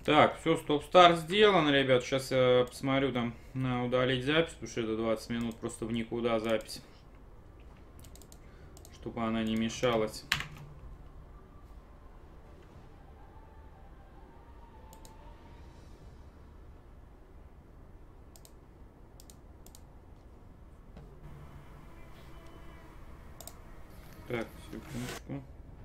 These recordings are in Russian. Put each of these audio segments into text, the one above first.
Так, все, стоп-старт сделан, ребят. Сейчас я посмотрю там на удалить запись, потому что это 20 минут просто в никуда запись. Чтобы она не мешалась. Так, секундочку.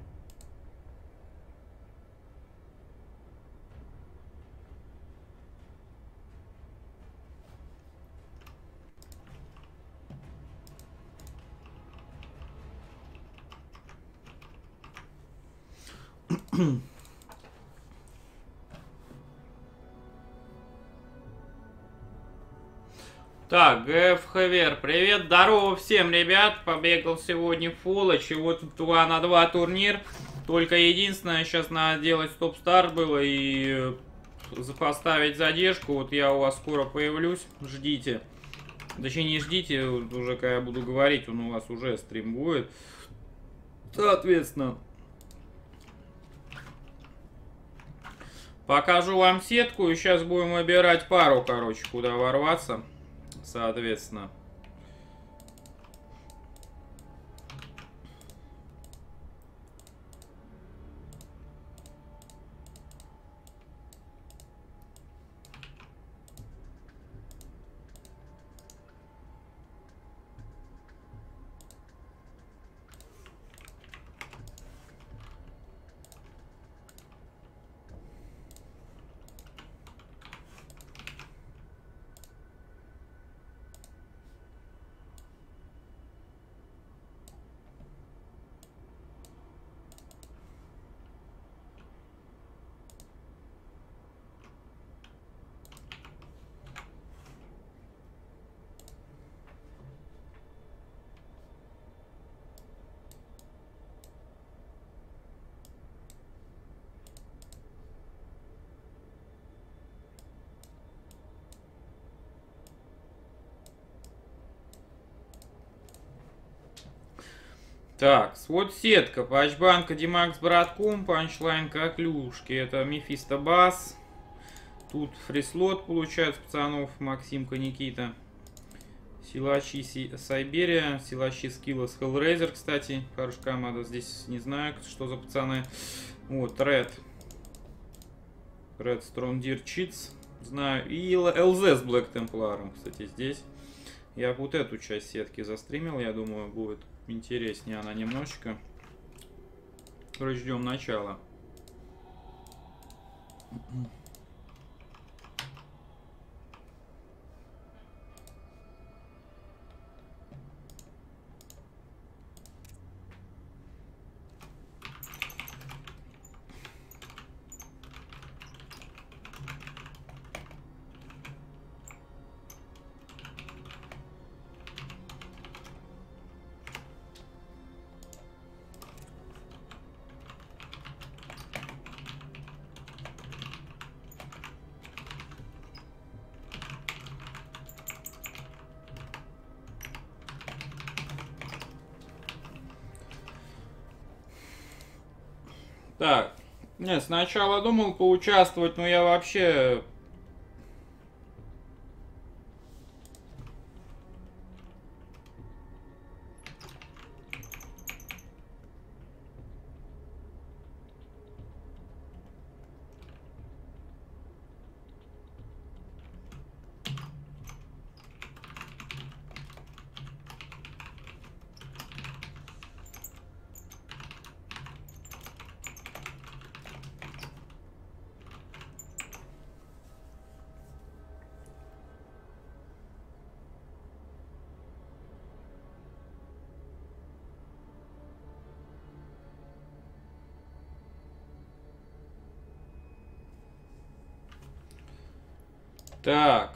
Так, ГФ Хевер, привет, здорово всем, ребят. Побегал сегодня фуллоч, и вот 2 на 2 турнир. Только единственное, сейчас надо делать стоп-старт было и поставить задержку. Вот я у вас скоро появлюсь, ждите. Точнее, не ждите, уже когда я буду говорить, он у вас уже стрим будет. Соответственно, покажу вам сетку, и сейчас будем выбирать пару, короче, куда ворваться. Соответственно. Так, вот сетка. Патчбанка Димакс Братком, панчлайн Коклюшки. Это Мефисто Бас. Тут фрислот получается пацанов. Максимка, Никита. Силачи Сайберия. Силачи Скиллас Hellraiser, кстати. Хорошая команда. Здесь не знаю, что за пацаны. Вот, Ред. Ред Строндир Читс. Знаю. И ЛЗ с Блэк Темпларом, кстати, здесь. Я вот эту часть сетки застримил. Я думаю, будет интереснее она немножечко. Короче, ждем начала. Так, нет, сначала думал поучаствовать, но я вообще... Так.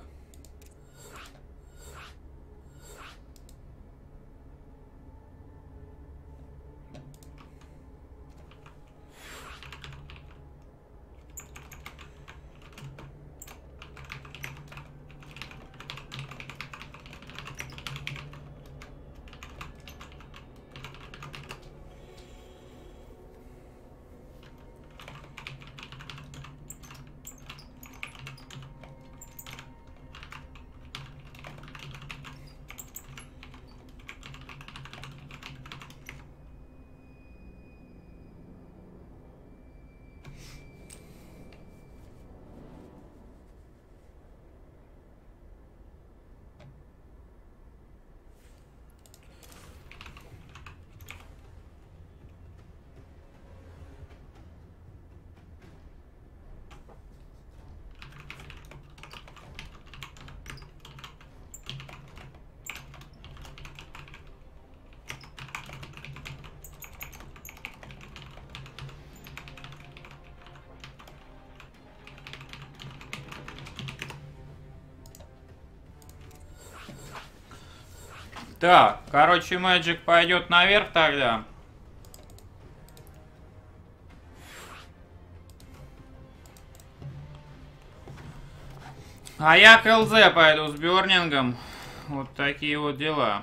Так, короче, Magic пойдет наверх тогда. А я к ЛЗ пойду с Бёрнингом. Вот такие вот дела.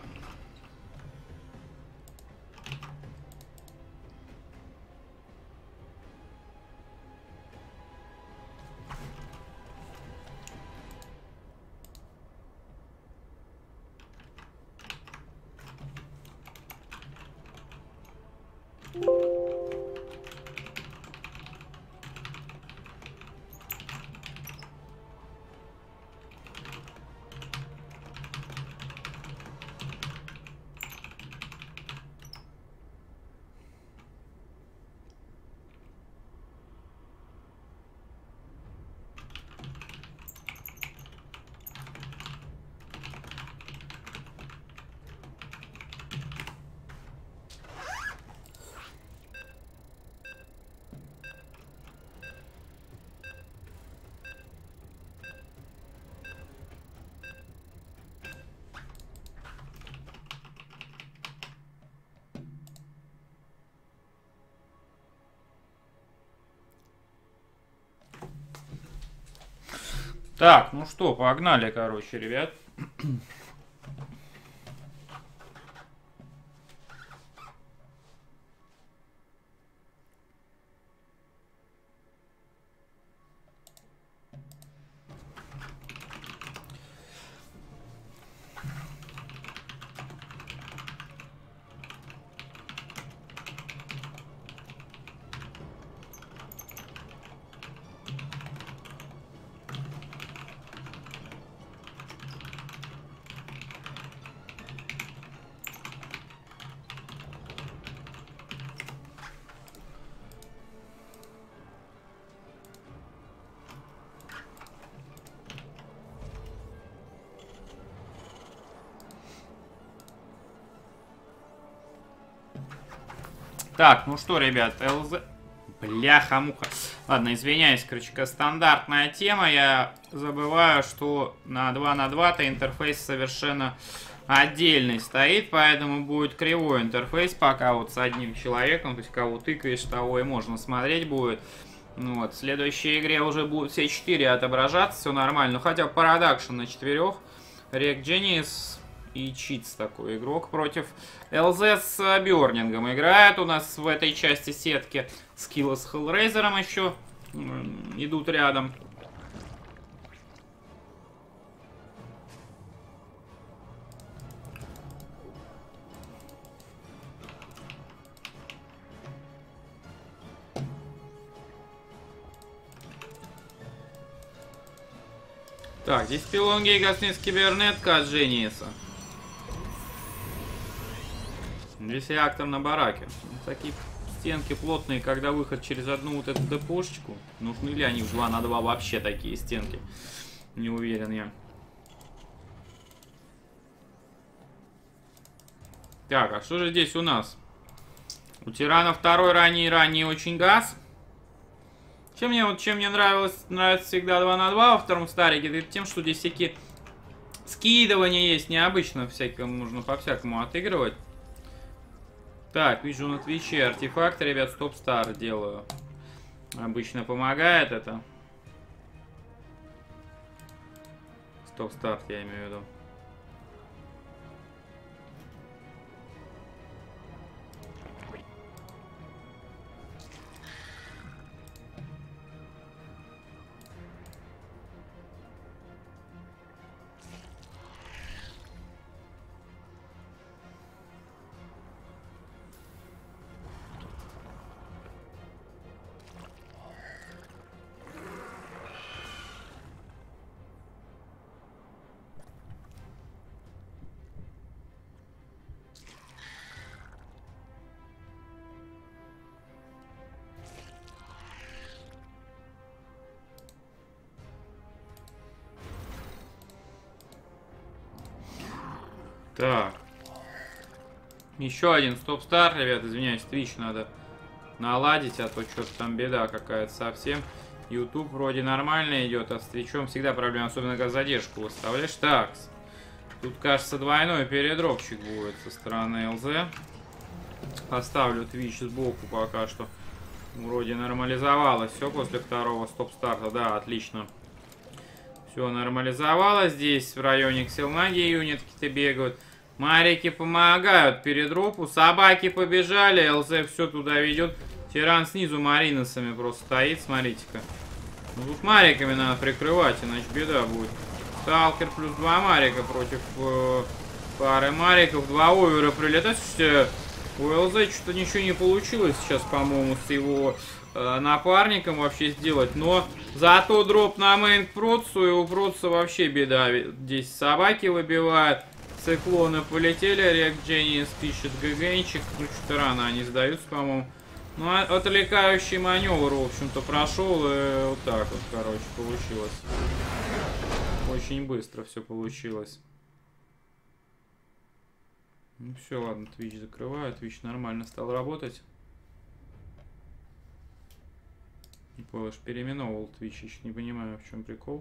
Так, ну что, погнали, короче, ребят. Так, ну что, ребят, ЛЗ... Бляха-муха. Ладно, извиняюсь, короче, стандартная тема. Я забываю, что на 2 на 2-то интерфейс совершенно отдельный стоит, поэтому будет кривой интерфейс пока вот с одним человеком. То есть, кого тыкаешь, того и можно смотреть будет. Ну вот, в следующей игре уже будут все 4 отображаться, все нормально. Ну, хотя продакшн на 4. Рек Genius и Читс такой игрок против ЛЗ с Бёрнингом играет. У нас в этой части сетки скиллы с Hellraiser'ом еще идут рядом. Так, здесь пилон Гейгасниц кибернетка от Genius. Здесь реактор на бараке. Такие стенки плотные, когда выход через одну вот эту депошечку. Нужны ли они в 2 на 2 вообще такие стенки? Не уверен я. Так, а что же здесь у нас? У Тирана второй ранний очень газ. Чем мне нравится всегда 2 на 2 во втором старике, это тем, что здесь всякие скидывания есть, необычно всякому, нужно по-всякому отыгрывать. Так, вижу на Твиче артефакты, ребят, стоп-стар делаю. Обычно помогает это. Стоп-старт, я имею в виду. Так. Еще один стоп-стар, ребят, извиняюсь, Twitch надо наладить, а то что-то там беда какая-то совсем. YouTube вроде нормально идет, а с Твичом всегда проблема, особенно когда задержку выставляешь. Так, Тут, кажется, двойной передропчик будет со стороны ЛЗ. Поставлю Twitch сбоку пока что. Вроде нормализовалось все после второго стоп-старта. Да, отлично. Все нормализовалось. Здесь в районе Ксилнаги юнитки-то бегают. Марики помогают передропу. Собаки побежали. ЛЗ все туда ведет. Тиран снизу мариносами просто стоит. Смотрите-ка. Ну, тут мариками надо прикрывать, иначе беда будет. Сталкер плюс 2 марика против пары мариков. 2 овера прилетают. Слушайте, у ЛЗ что-то ничего не получилось сейчас, по-моему, с его напарником вообще сделать. Но зато дроп на мейн к Процу, и у Проца вообще беда. Здесь собаки выбивают. Циклоны полетели. Рек Дженнис пишет ГГНчик. Ну, что-то рано они сдаются, по-моему. Ну, отвлекающий маневр, в общем-то, прошел. И вот так вот, короче, получилось. Очень быстро все получилось. Ну все, ладно, Twitch закрываю. Twitch нормально стал работать. Не понял, что переименовал Twitch, еще не понимаю, в чем прикол.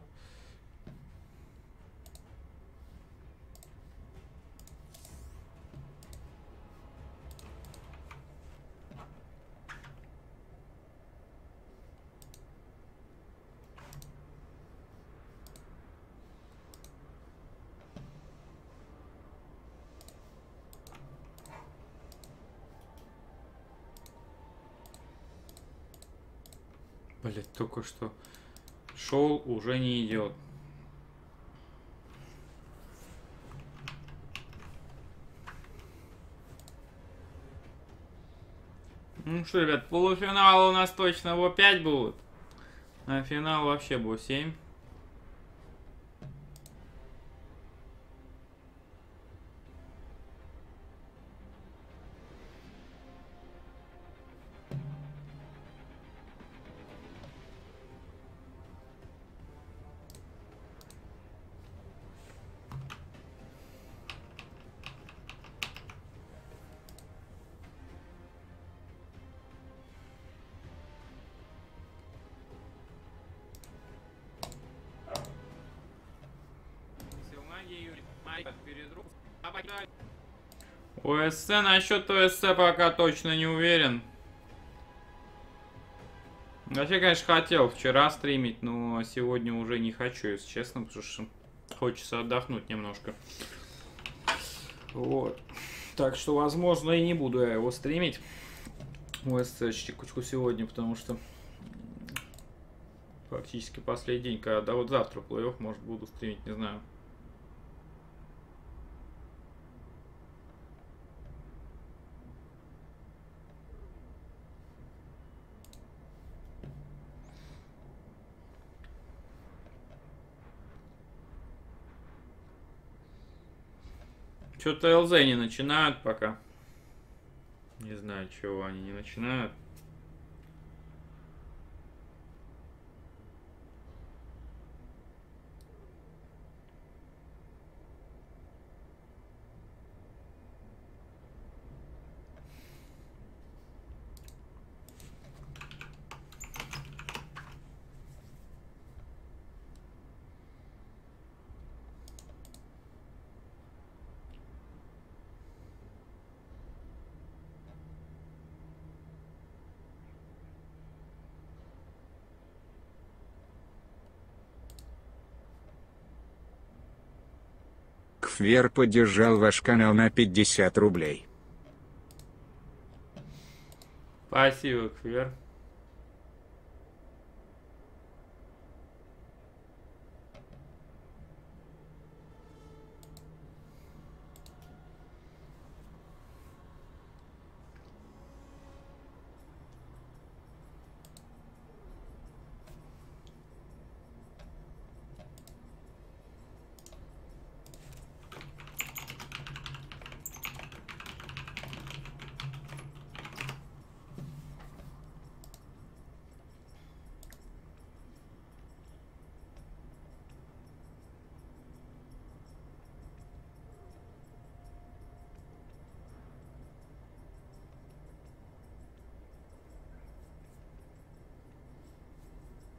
Блять, только что шел, уже не идет. Ну что, ребят, полуфинал у нас точно в 5 будут. А финал вообще был 7. ОСЦ, насчет ОСЦ пока точно не уверен. Вообще, конечно, хотел вчера стримить, но сегодня уже не хочу, если честно, потому что хочется отдохнуть немножко. Вот. Так что, возможно, и не буду я его стримить. ОСЦ-чику сегодня, потому что фактически последний день, когда вот завтра плей-офф, может, буду стримить, не знаю. Что-то ЛЗ не начинают пока. Не знаю, чего они не начинают. Квер поддержал ваш канал на 50 рублей. Спасибо, Квер.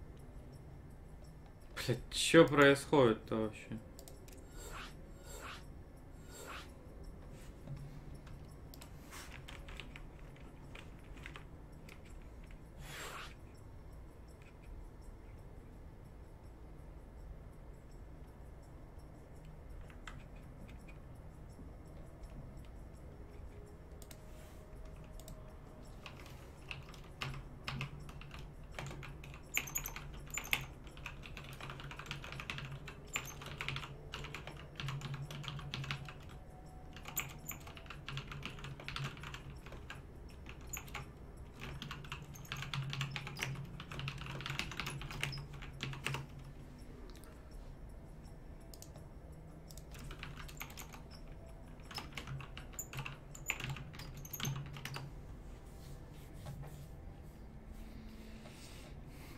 Блять, что происходит-то вообще?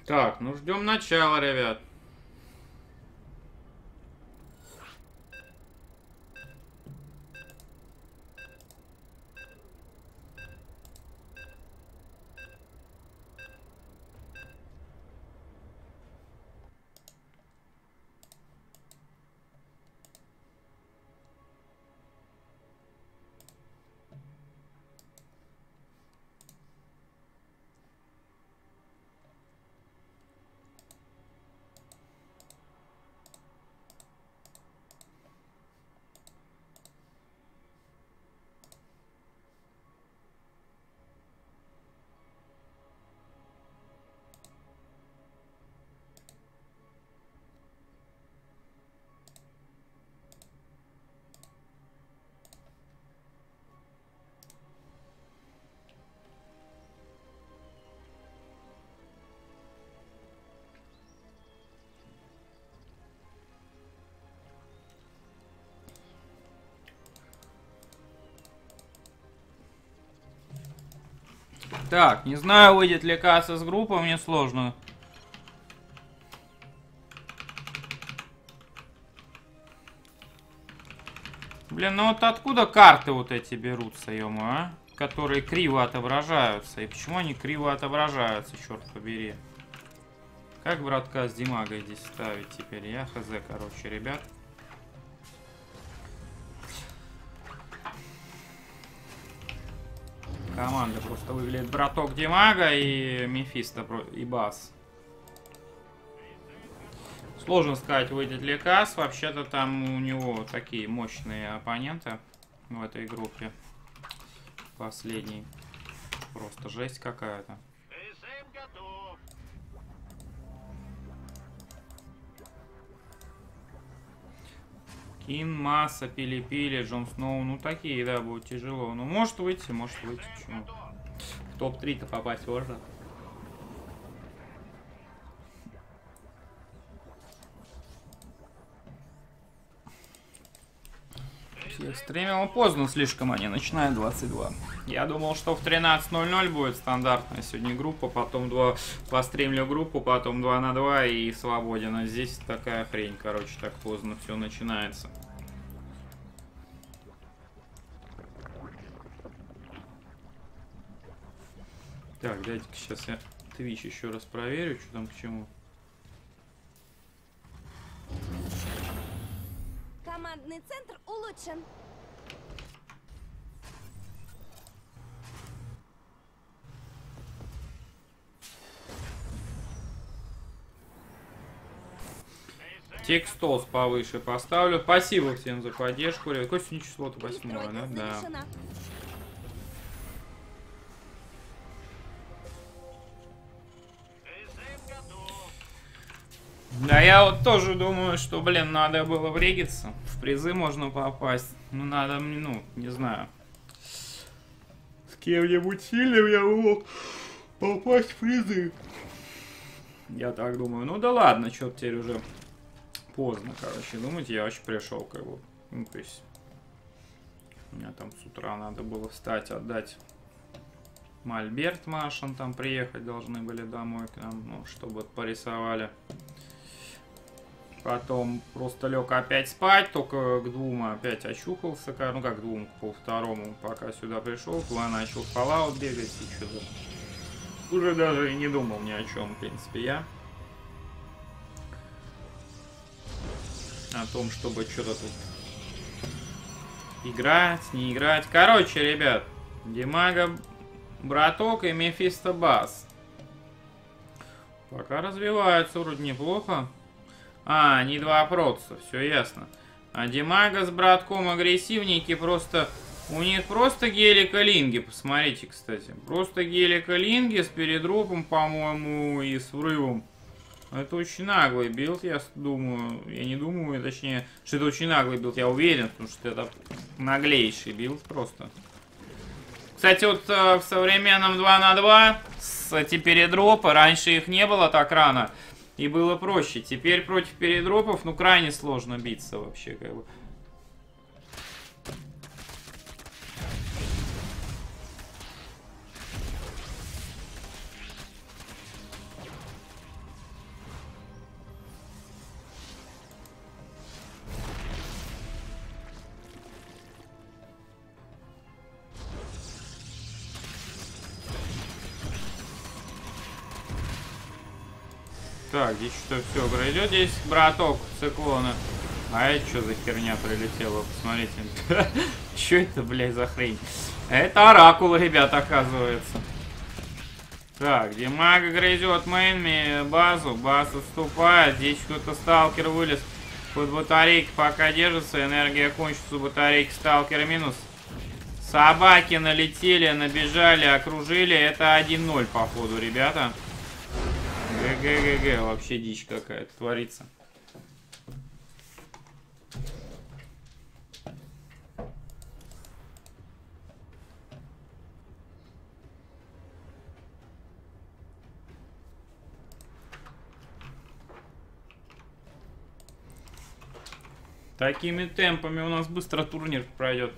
Так, ну ждем начала, ребят. Так, не знаю, выйдет ли касса с группы, мне сложно. Блин, ну вот откуда карты вот эти берутся, ё-моё, а? Которые криво отображаются. И почему они криво отображаются, черт побери? Как братка с Димагой здесь ставить теперь? Я хз, короче, ребят. Команда просто выглядит браток Димага и Мефисто и Бас. Сложно сказать, выйдет ли Кас. Вообще-то там у него такие мощные оппоненты в этой группе. Последний. Просто жесть какая-то. Кин, Масса, Пили-Пили, Джон Сноу. Ну такие, да, будет тяжело. Ну может выйти, может выйти. Почему? В топ-3-то попасть можно. Я стримил поздно слишком, они начинают 22. Я думал, что в 13:00 будет стандартная сегодня группа, потом постримлю группу, потом 2 на 2 и свободен. А здесь такая хрень, короче, так поздно все начинается. Так, дайте-ка сейчас я Twitch еще раз проверю, что там к чему. Командный центр улучшен. Текстос повыше поставлю. Спасибо всем за поддержку. Какое сегодня число-то? 8, да? Да. Да, я вот тоже думаю, что, блин, надо было врегиться. В призы можно попасть. Ну, надо, ну, не знаю. С кем-нибудь сильным я мог попасть в призы. Я так думаю. Ну да ладно, что теперь уже поздно, короче. Думаете, я вообще пришел, как бы. Ну, то есть... У меня там с утра надо было встать, отдать мольберт Машин. Там приехать должны были домой к нам, ну, чтобы порисовали. Потом просто лег опять спать, только к 2 опять очухался, ну как к 2, к 1:30, пока сюда пришел, к 2 начал в Fallout бегать и что-то. Уже даже и не думал ни о чем, в принципе, я. О том, чтобы что-то тут играть, не играть. Короче, ребят, Димага браток и Мефисто Бас. Пока развиваются вроде неплохо. А, они 2 протца, все ясно. А Димага с братком агрессивненькие, просто... У них просто гелика-линги, посмотрите, кстати. Просто гелика-линги с передропом, по-моему, и с врывом. Это очень наглый билд, я думаю. Я не думаю, точнее, что это очень наглый билд, я уверен, потому что это наглейший билд просто. Кстати, вот в современном 2 на 2 с эти передропы, раньше их не было так рано. И было проще. Теперь против передропов, ну, крайне сложно биться вообще, как бы. Так, здесь что все грызет. Здесь браток циклона. А это что за херня прилетела? Посмотрите. Что это, блядь, за хрень? Это оракул, ребят, оказывается. Так, Димага грызет мейн базу. База отступает. Здесь кто-то сталкер вылез под батарейки, пока держится. Энергия кончится у батарейки. Сталкер минус. Собаки налетели, набежали, окружили. Это 1-0, походу, ребята. ГГГГ. Вообще дичь какая-то творится. Такими темпами у нас быстро турнир пройдет.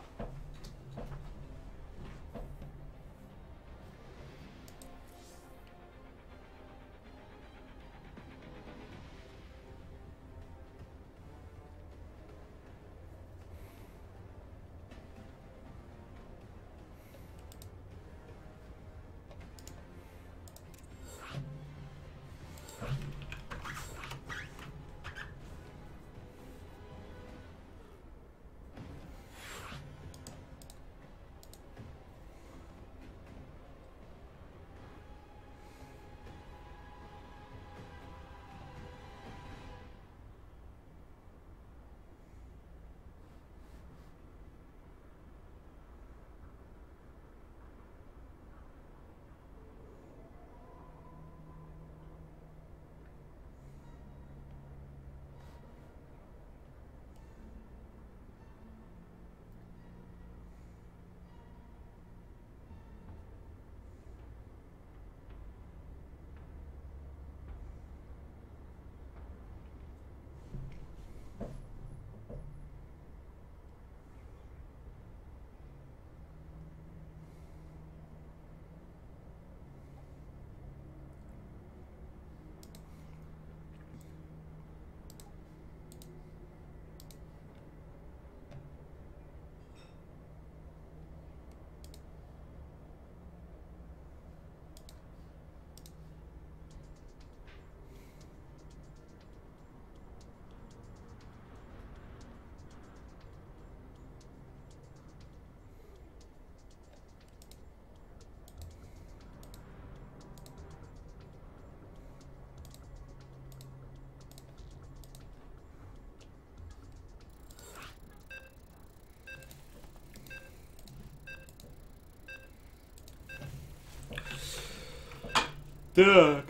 Так.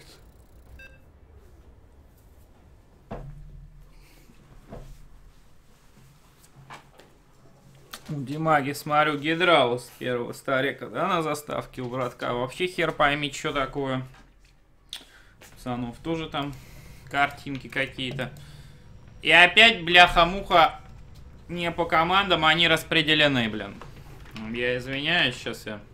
У Димаги, смотрю, гидралус первого старика, да, на заставке у братка. Вообще хер пойми, что такое. Пацанов тоже там картинки какие-то. И опять, бляха-муха, не по командам, они распределены, блин. Я извиняюсь, сейчас я...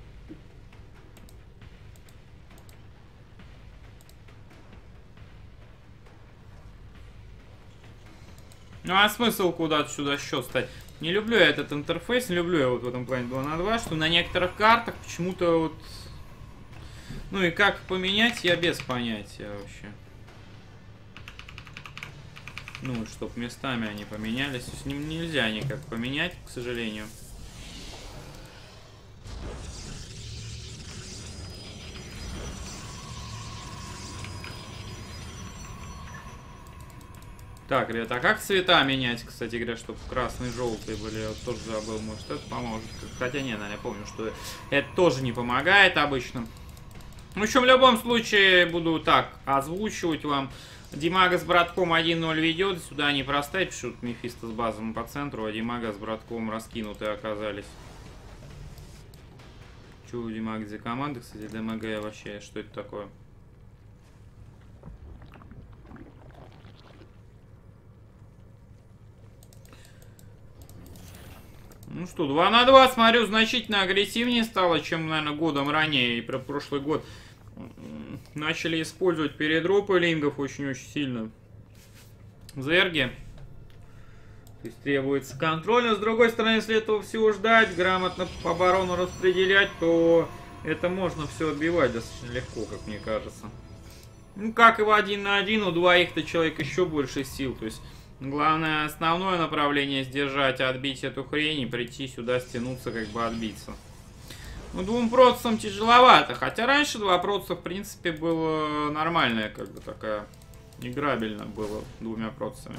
Ну а смысл куда-то сюда счет стать? Не люблю я этот интерфейс, не люблю я вот в этом плане 2 на 2, что на некоторых картах почему-то вот... Ну и как поменять, я без понятия вообще. Ну, чтоб местами они поменялись. С ним нельзя никак поменять, к сожалению. Так, ребята, а как цвета менять, кстати говоря, чтобы красные и желтые были? Я вот тоже забыл, может это поможет. Хотя не, наверное, я помню, что это тоже не помогает обычно. В общем, в любом случае буду так озвучивать вам. Димага с братком 1-0 ведет. Сюда не проставить, пишут Мефисто с базовым по центру, а Димага с братком раскинутые оказались. Че у Димага за команда, кстати, ДМГ вообще, что это такое? Ну что, 2 на 2, смотрю, значительно агрессивнее стало, чем, наверное, годом ранее. И про прошлый год начали использовать передропы лингов очень-очень сильно. Зерги. То есть требуется контроль. Но с другой стороны, если этого всего ждать, грамотно по оборону распределять, то это можно все отбивать достаточно легко, как мне кажется. Ну, как и в 1 на 1, у двоих-то человек еще больше сил. То есть, главное, основное направление сдержать, отбить эту хрень и прийти сюда, стянуться, как бы отбиться. Ну, 2 процессам тяжеловато. Хотя раньше 2 процесса, в принципе, было нормальная, как бы такая, играбельно было 2 процессами.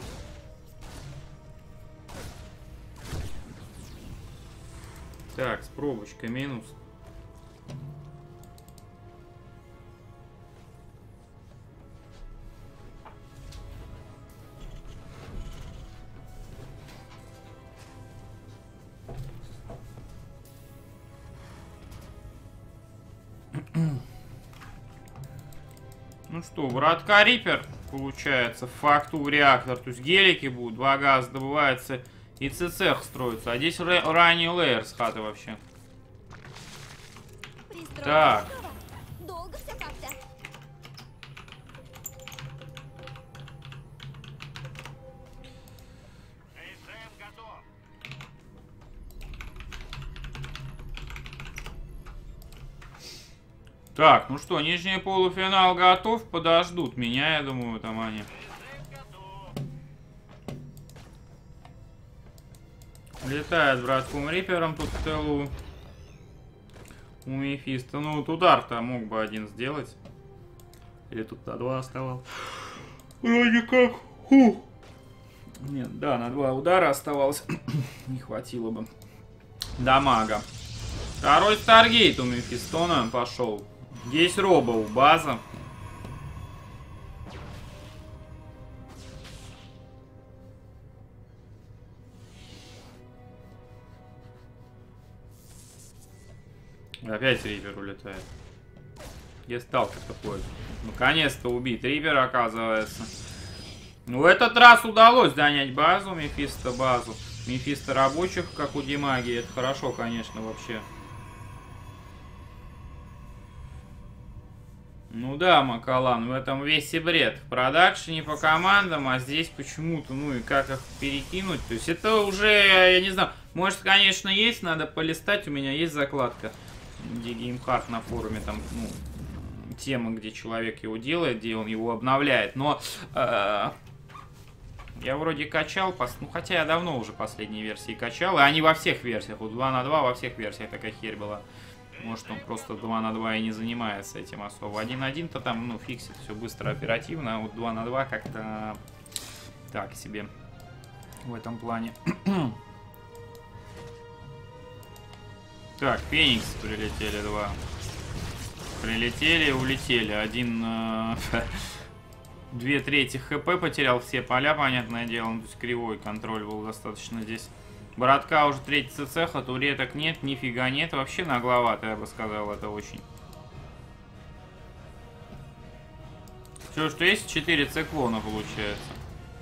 Так, с пробочкой минус. Ну что, вратка Риппер, получается, в факту реактор. То есть гелики будут, 2 газа добывается и цех строится. А здесь ранний лейер с хаты вообще. Так. Долго все как-то. Так, ну что, нижний полуфинал готов, подождут меня, я думаю, там они. Летает братком Рипером тут в тылу. У Мефиста. Ну, вот удар-то мог бы 1 сделать. Или тут на 2 оставал. Вроде как. Фу. Нет, да, на 2 удара оставалось. Не хватило бы дамага. Второй Старгейт у Мефистона пошел. Есть Роба у база. Опять Риппер улетает. Где сталкер-то ходит? Наконец-то убит Риппер, оказывается. Ну, в этот раз удалось занять базу, Мефисто базу. Мефисто рабочих, как у Димаги. Это хорошо, конечно, вообще. Ну да, Макалан, в этом весь и бред. В продакшене по командам, а здесь почему-то, ну и как их перекинуть. То есть это уже, я не знаю, может, конечно, есть, надо полистать. У меня есть закладка, где геймхард на форуме, там, ну, тема, где человек его делает, где он его обновляет. Но я вроде качал, ну хотя я давно уже последние версии качал, и они во всех версиях, вот 2 на 2 во всех версиях такая херь была. Может, он просто 2 на 2 и не занимается этим особо. 1 на 1-то там, ну, фиксит все быстро, оперативно, а вот 2 на 2 как-то так себе в этом плане. Так, Феникс прилетели 2. Прилетели, улетели. 1... 2/3 хп потерял, все поля, понятное дело. Ну, то есть кривой контроль был достаточно здесь. Братка уже 3-й цеха, туреток нет, нифига нет. Вообще нагловато, я бы сказал, это очень. Что есть 4 циклона, получается.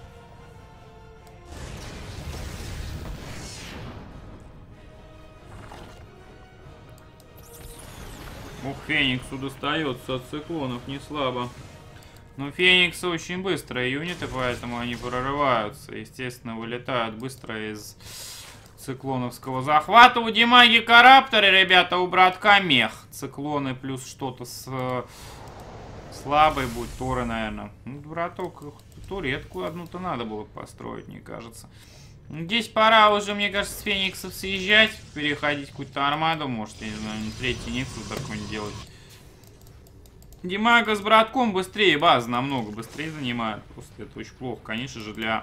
Ух, Фениксу достается от циклонов не слабо. Но Фениксы очень быстро юниты, поэтому они прорываются. Естественно, вылетают быстро из циклоновского захвата. У Димаги Карапторы, ребята, у братка мех. Циклоны плюс что-то с слабой будет. Торы, наверное. Ну, браток, туретку одну-то надо было построить, мне кажется. Здесь пора уже, мне кажется, с Фениксов съезжать. Переходить какую-то армаду. Может, я не знаю, 3-й Нексус какой-нибудь делать. Димага с братком быстрее базы, намного быстрее занимают. Просто это очень плохо, конечно же, для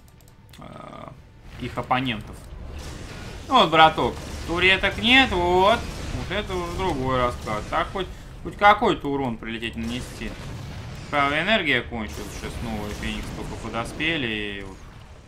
их оппонентов. Вот, браток, туреток нет, вот. Вот это уже другой расклад. Так хоть какой-то урон прилететь нанести. Правда, энергия кончилась. Сейчас новые Феникс только подоспели и вот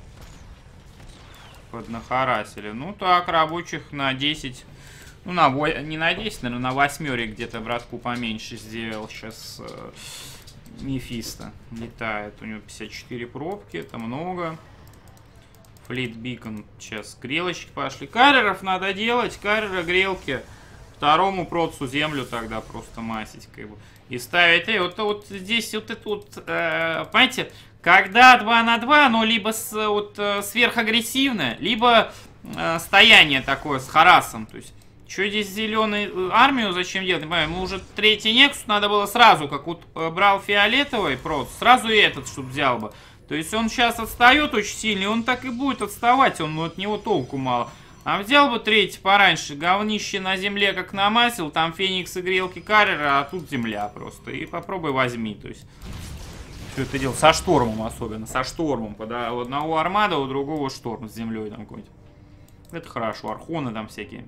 поднахарасили. Ну так, рабочих на 10... Ну, не на 10, наверное, на 8 где-то братку поменьше сделал. Сейчас Мефисто летает. У него 54 пробки, это много. Флит Бикон. Сейчас грелочки пошли. Карреров надо делать. Каррера, грелки. Второму процу землю тогда просто масить. Как бы, и ставить. Вот здесь вот это вот, понимаете, когда 2 на 2, оно либо сверхагрессивное, либо стояние такое с харасом. То есть Что здесь зеленый армию зачем делать? Не понимаю, ему уже третий Нексус надо было сразу, как вот брал фиолетовый просто, сразу и этот, чтобы взял бы. То есть он сейчас отстает очень сильно, и он так и будет отставать, он от него толку мало. А взял бы третий пораньше, говнище на земле как намасил, там Феникс и грелки карьера, а тут земля просто. И попробуй возьми, то есть... Все это дело со штормом особенно, со штормом. Когда у одного армада, у другого шторм с землей там какой-нибудь. Это хорошо, архоны там всякие.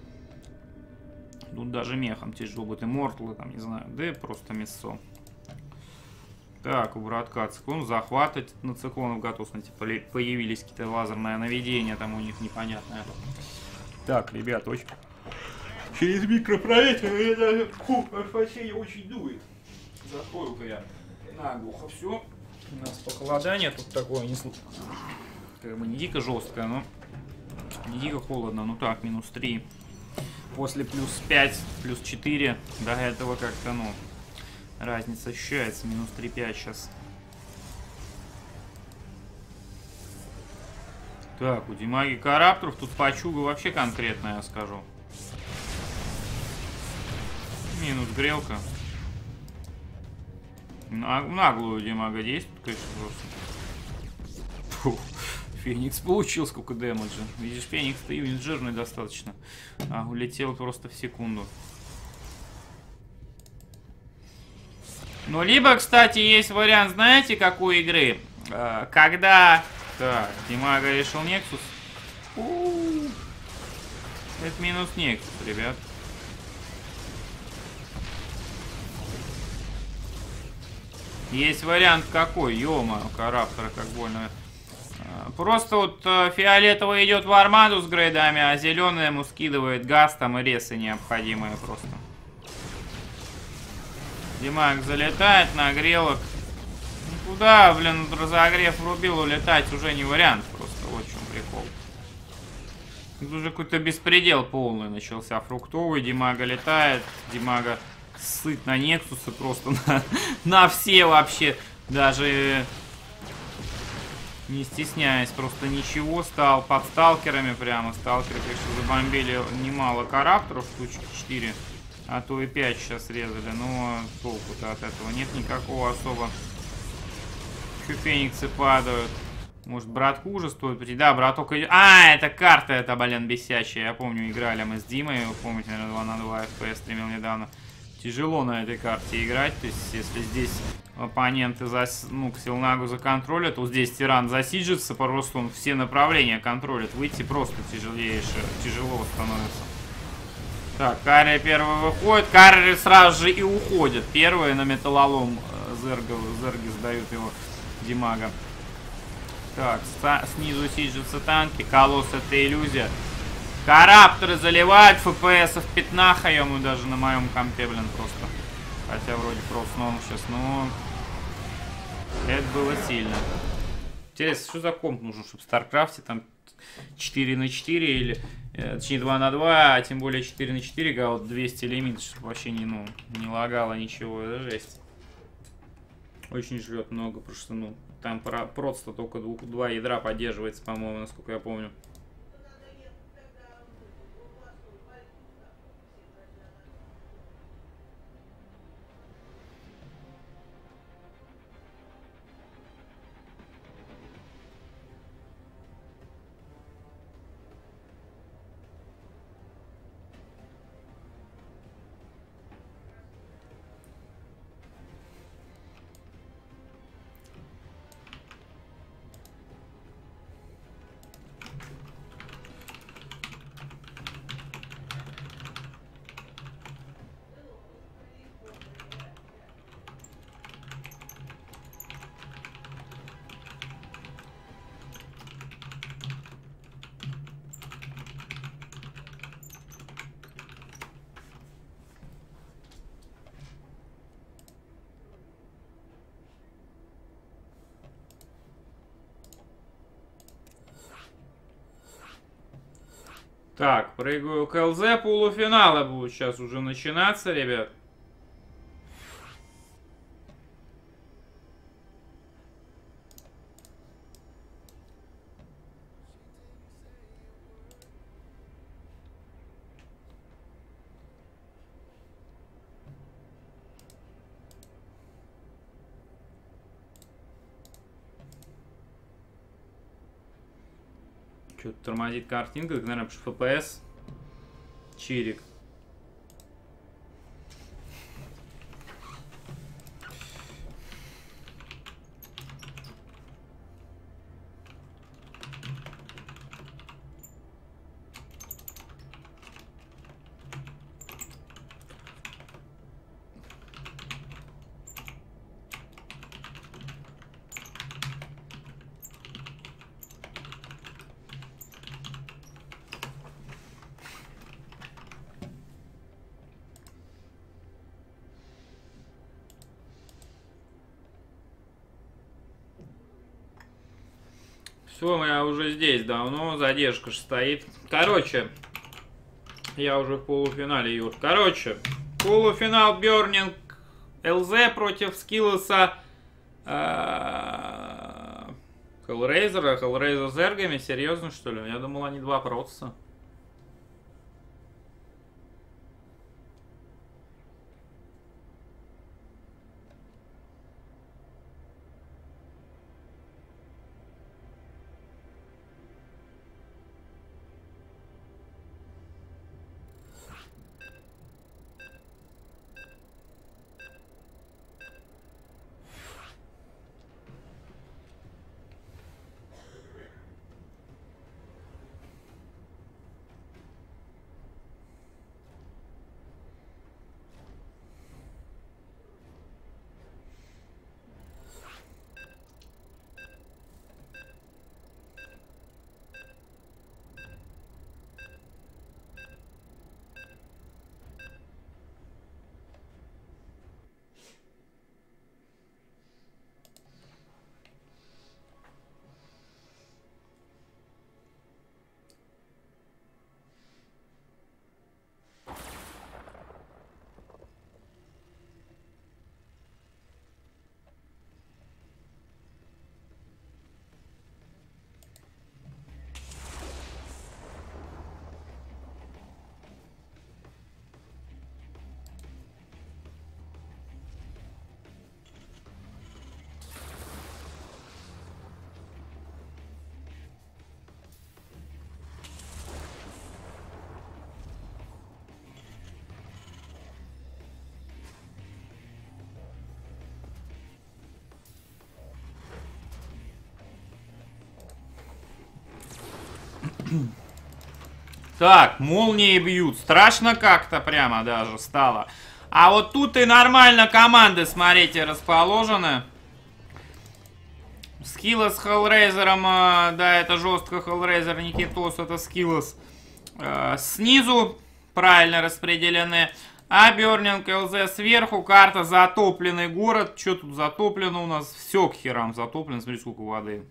Тут даже мехом тяжело будет, и мортлы там, не знаю, да и просто мясо. Так, у братка циклон, захватывать на циклонов готов, смотрите, появились какие-то лазерные наведения, там у них непонятное. Так, ребят, очень... Через микропроветривание это очень дует. Закрою-ка я наглухо все. У нас похолодание тут такое, не как бы не дико жесткое, но не дико холодно, ну так, минус 3. После плюс 5, плюс 4, до этого как-то, ну, разница ощущается, минус 3,5 сейчас. Так, у Димаги Карапторов тут пачуга вообще конкретная, я скажу. Минус грелка. Наглую Димага действует, конечно, просто. Фу. Феникс получил сколько дэмэджа. Видишь, Феникс-то юнит жирный достаточно. А улетел просто в секунду. Ну, либо, кстати, есть вариант, знаете, какой игры? Когда... Так, Димага решил Нексус. Это минус Нексус, ребят. Есть вариант какой? Ё-моё, Караптора как больно. Просто вот фиолетовый идет в армаду с грейдами, а зеленый ему скидывает газ там и ресы необходимые просто. Димаг залетает на грелок. Куда, блин, разогрев врубил, улетать уже не вариант просто. Вот в чем прикол. Тут уже какой-то беспредел полный начался. Фруктовый, Димага летает. Димага сыт на Нексусы просто на все вообще. Даже... Не стесняясь, просто ничего, стал под сталкерами прямо. Сталкеры, конечно, забомбили немало карапторов, штучки 4, а то и 5 сейчас резали. Но толку-то от этого нет никакого особо. Фениксы падают. Может, братку уже стоит прийти? Да, браток идет. А, это карта, это, блин, бесячая. Я помню, играли мы с Димой. Вы помните, наверное, 2 на 2 FPS стримил недавно. Тяжело на этой карте играть. То есть, если здесь оппоненты Ксилнагу законтролят, то здесь тиран засиджится, просто он все направления контролит. Выйти просто тяжело становится. Так, Карри первый выходит. Карри сразу же и уходит. Первый на металлолом зерги сдают его Димага. Так, снизу сиджатся танки. Колосс — это иллюзия. Карапторы заливают, ФПСов пятнахаем, и даже на моем компе, блин, просто. Хотя вроде просто норм сейчас, но... Это было сильно. Интересно, что за комп нужен, чтобы в Старкрафте там 4 на 4 или... Точнее 2 на 2, а тем более 4 на 4 гаут 200 лимит, чтобы вообще не лагало ничего, это жесть. Очень жрет много, потому что, ну, там просто только 2 ядра поддерживается, по-моему, насколько я помню. Так, прыгаю к ЛЗ, полуфиналы будут сейчас уже начинаться, ребят. Что-то тормозит картинка, наверное, потому что FPS. Чирик. Все, я уже здесь давно, задержка же стоит. Короче, я уже в полуфинале, Юр. Короче, полуфинал Burning ЛЗ против Скиллоса Hellraiser. Hellraiser с эргами, серьезно что ли? Я думал, они два процесса. Так, молнии бьют. Страшно как-то прямо даже стало. А вот тут и нормально команды, смотрите, расположены. Скиллос с Hellraiser'ом, да, это жестко Hellraiser, Никитос, это Скиллос. Снизу правильно распределены. А Burning ЛЗ сверху, карта затопленный город. Что тут затоплено у нас? Все к херам затоплено, смотри, сколько воды.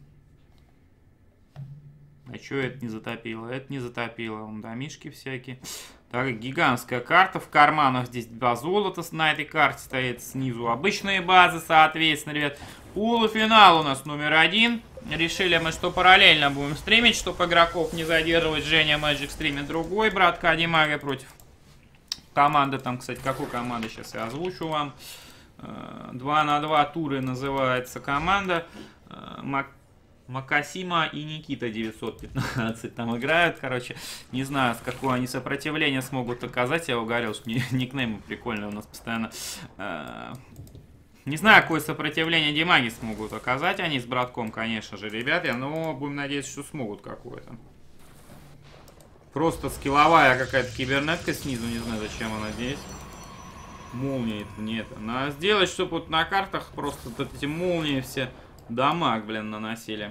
А что это не затопило? Это не затопило. Вон домишки всякие. Так, гигантская карта. В карманах здесь два золота на этой карте стоит. Снизу обычные базы, соответственно, ребят. Полуфинал у нас номер 1. Решили мы, что параллельно будем стримить, чтобы игроков не задерживать. Женя Magic стримит другой. Брат Кадимага против команды. Там, кстати, какой команды сейчас я озвучу вам. 2 на 2 туры называется команда. Макасима и Никита 915 там играют, короче, не знаю, с какое они сопротивление смогут оказать, я угорел, что никнеймы прикольные у нас постоянно. Не знаю, какое сопротивление Димаги смогут оказать они с братком, конечно же, ребята, но будем надеяться, что смогут какое-то. Просто скилловая какая-то кибернетка снизу, не знаю, зачем она здесь. Молнии нет, надо сделать, чтобы вот на картах просто вот эти молнии все... дамаг, блин, наносили.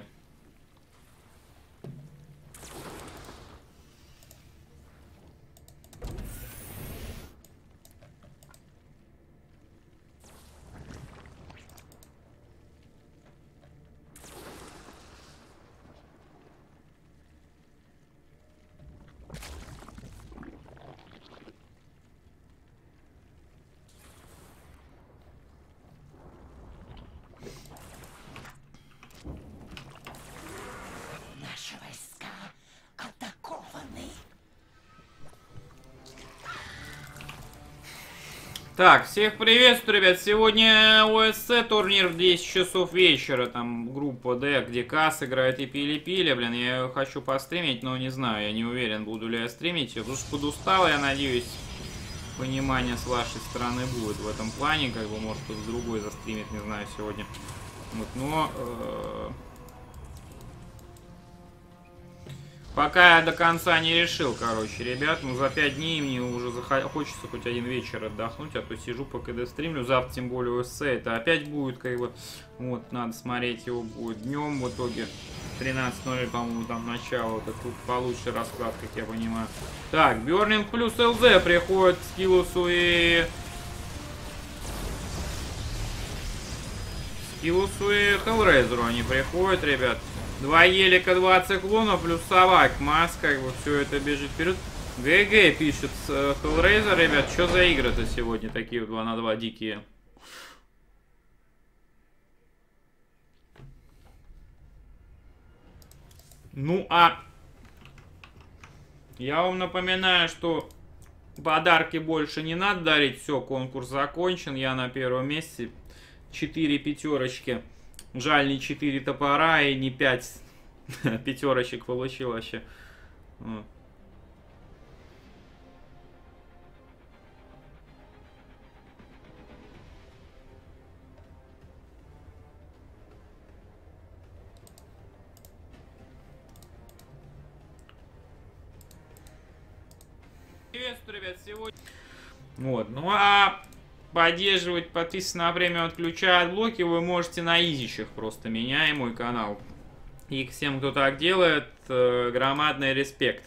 Так, всех приветствую, ребят. Сегодня ОСЦ турнир в 10 часов вечера. Там групп УПД, где Кас играет и пили-пили, блин, я ее хочу постримить, но не знаю, я не уверен, буду ли я стримить ее, потому что подустал, я надеюсь, понимание с вашей стороны будет в этом плане, как бы, может, кто-то другой застримит, не знаю, сегодня. Вот, но пока я до конца не решил, короче, ребят, ну за 5 дней мне уже хочется хоть один вечер отдохнуть, а то сижу по КД стримлю, завтра тем более ОСЦ, это опять будет, как бы, вот, надо смотреть его будет днем, в итоге 13:00, по-моему, там начало, это тут получше расклад, как я понимаю. Так, Бёрлинг плюс ЛЗ приходит к Скиллусу и Хеллрейзеру они приходят, ребят. 2 елика, 2 циклона, плюс совак, маск, как бы все это бежит вперед. ГГ пишет Hellraiser, ребят, что за игры-то сегодня такие 2 на 2 дикие? Ну а я вам напоминаю, что подарки больше не надо дарить, все, конкурс закончен, я на первом месте, 4 пятерочки. Жаль, не 4 топора и не 5 пятерочек получил вообще. Приветствую, ребят, сегодня. Вот, ну а поддерживать, подписываться на время отключая блоки вы можете на изищах, просто меняя мой канал. И к всем, кто так делает, громадный респект.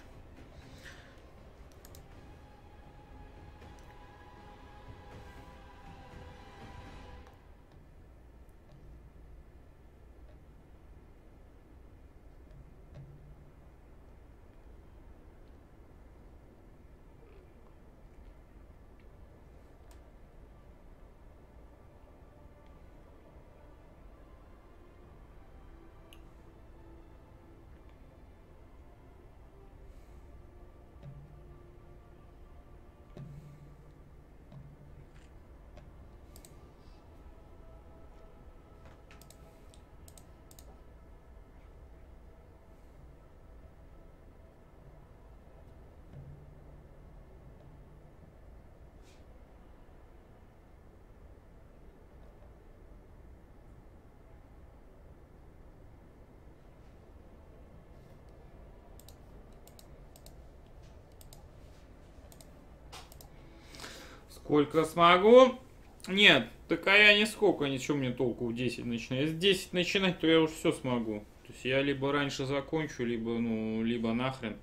Сколько смогу? Нет, так а я нисколько, ничего мне толку в 10 начинать. Если 10 начинать, то я уж все смогу. То есть я либо раньше закончу, либо, ну, либо нахрен.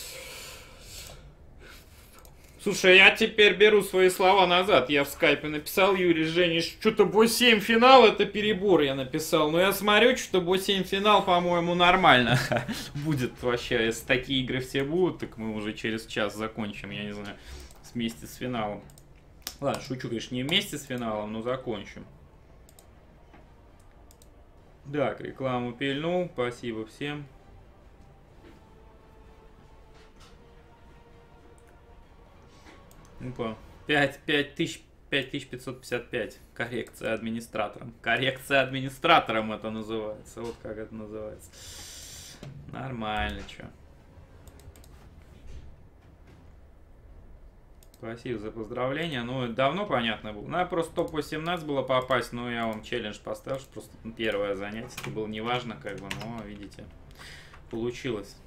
Слушай, я теперь беру свои слова назад. Я в скайпе написал Юрий Жене, что-то бой 7 финал, это перебор, я написал. Но я смотрю, что бой 7 финал, по-моему, нормально будет вообще. Если такие игры все будут, так мы уже через час закончим, я не знаю, вместе с финалом. Ладно, шучу, конечно, не вместе с финалом, но закончим. Так, рекламу пильнул, спасибо всем. Опа, 5555. Коррекция администратором. Коррекция администратором это называется. Вот как это называется. Нормально, чё. Спасибо за поздравления. Ну, давно понятно было. Надо просто топ-18 было попасть, но я вам челлендж поставил, что просто первое занятие. Это было неважно, как бы, но, видите, получилось.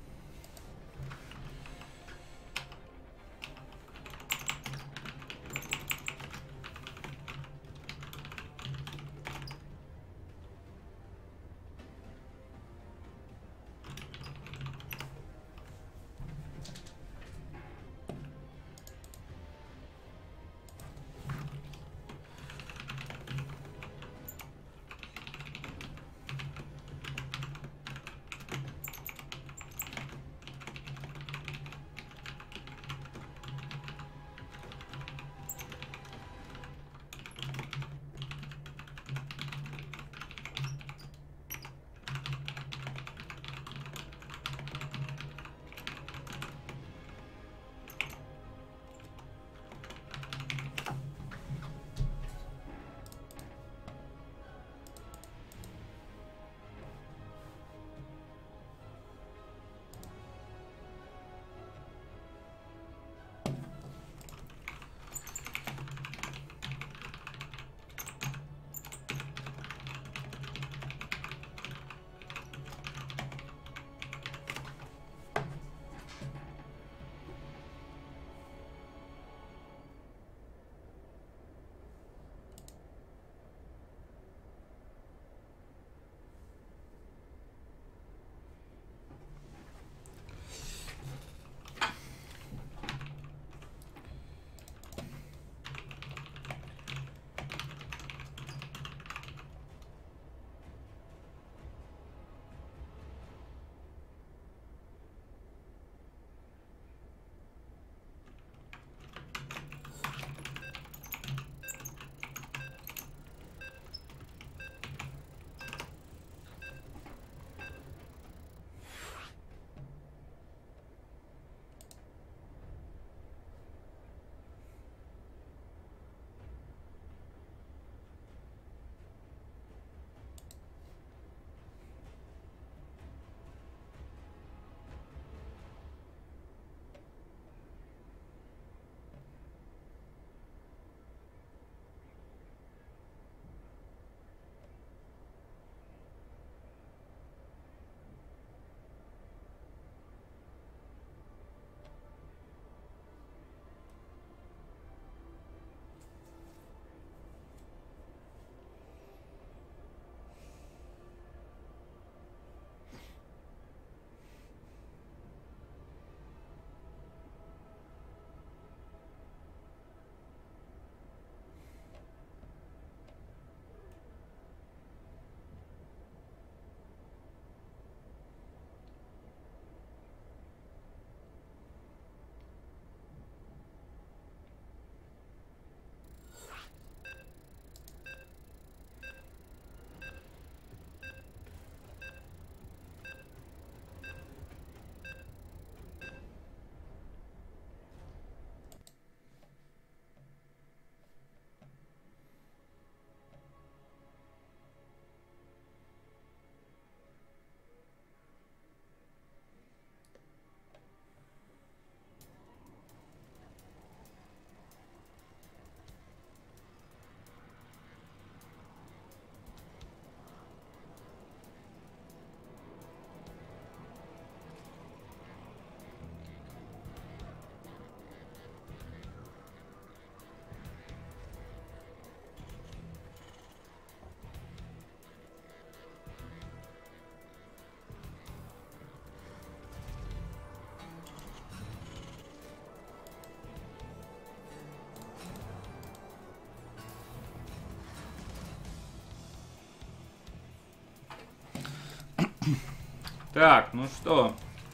Так, ну что.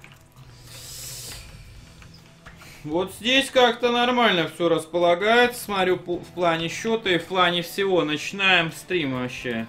Вот здесь как-то нормально все располагается. Смотрю в плане счета и в плане всего. Начинаем стрим вообще.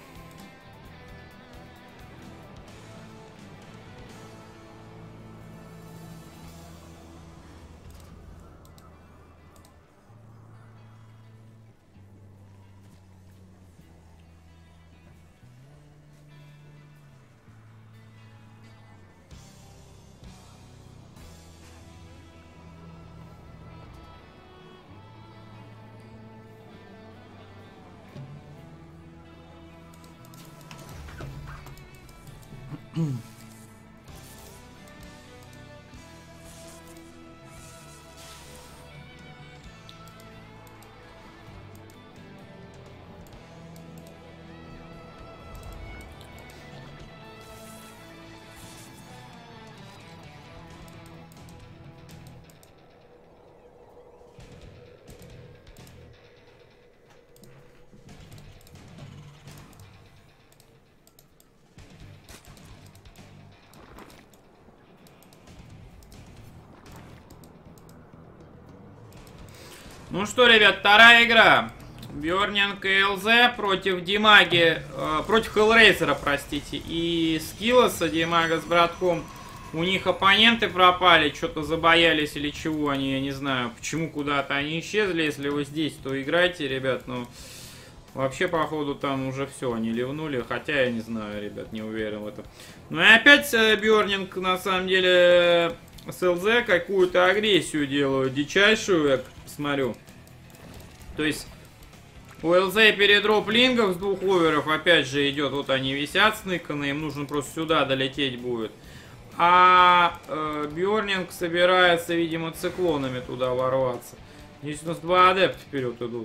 Ну что, ребят, вторая игра. Бёрнинг и ЛЗ против Димаги, против Хеллрейзера, простите, и Скиллоса, Димага с братком. У них оппоненты пропали, что-то забоялись или чего они, я не знаю, почему куда-то они исчезли. Если вы здесь, то играйте, ребят, ну, вообще, походу, там уже все, они ливнули, хотя я не знаю, ребят, не уверен в этом. Ну и опять Бёрнинг, на самом деле, с ЛЗ какую-то агрессию делают, дичайшую, я смотрю. То есть у ЛЗ передроп лингов с 2 оверов опять же идет. Вот они висят сныканы, им нужно просто сюда долететь будет. А Бёрнинг собирается, видимо, циклонами туда ворваться. Здесь у нас 2 адепта вперед идут.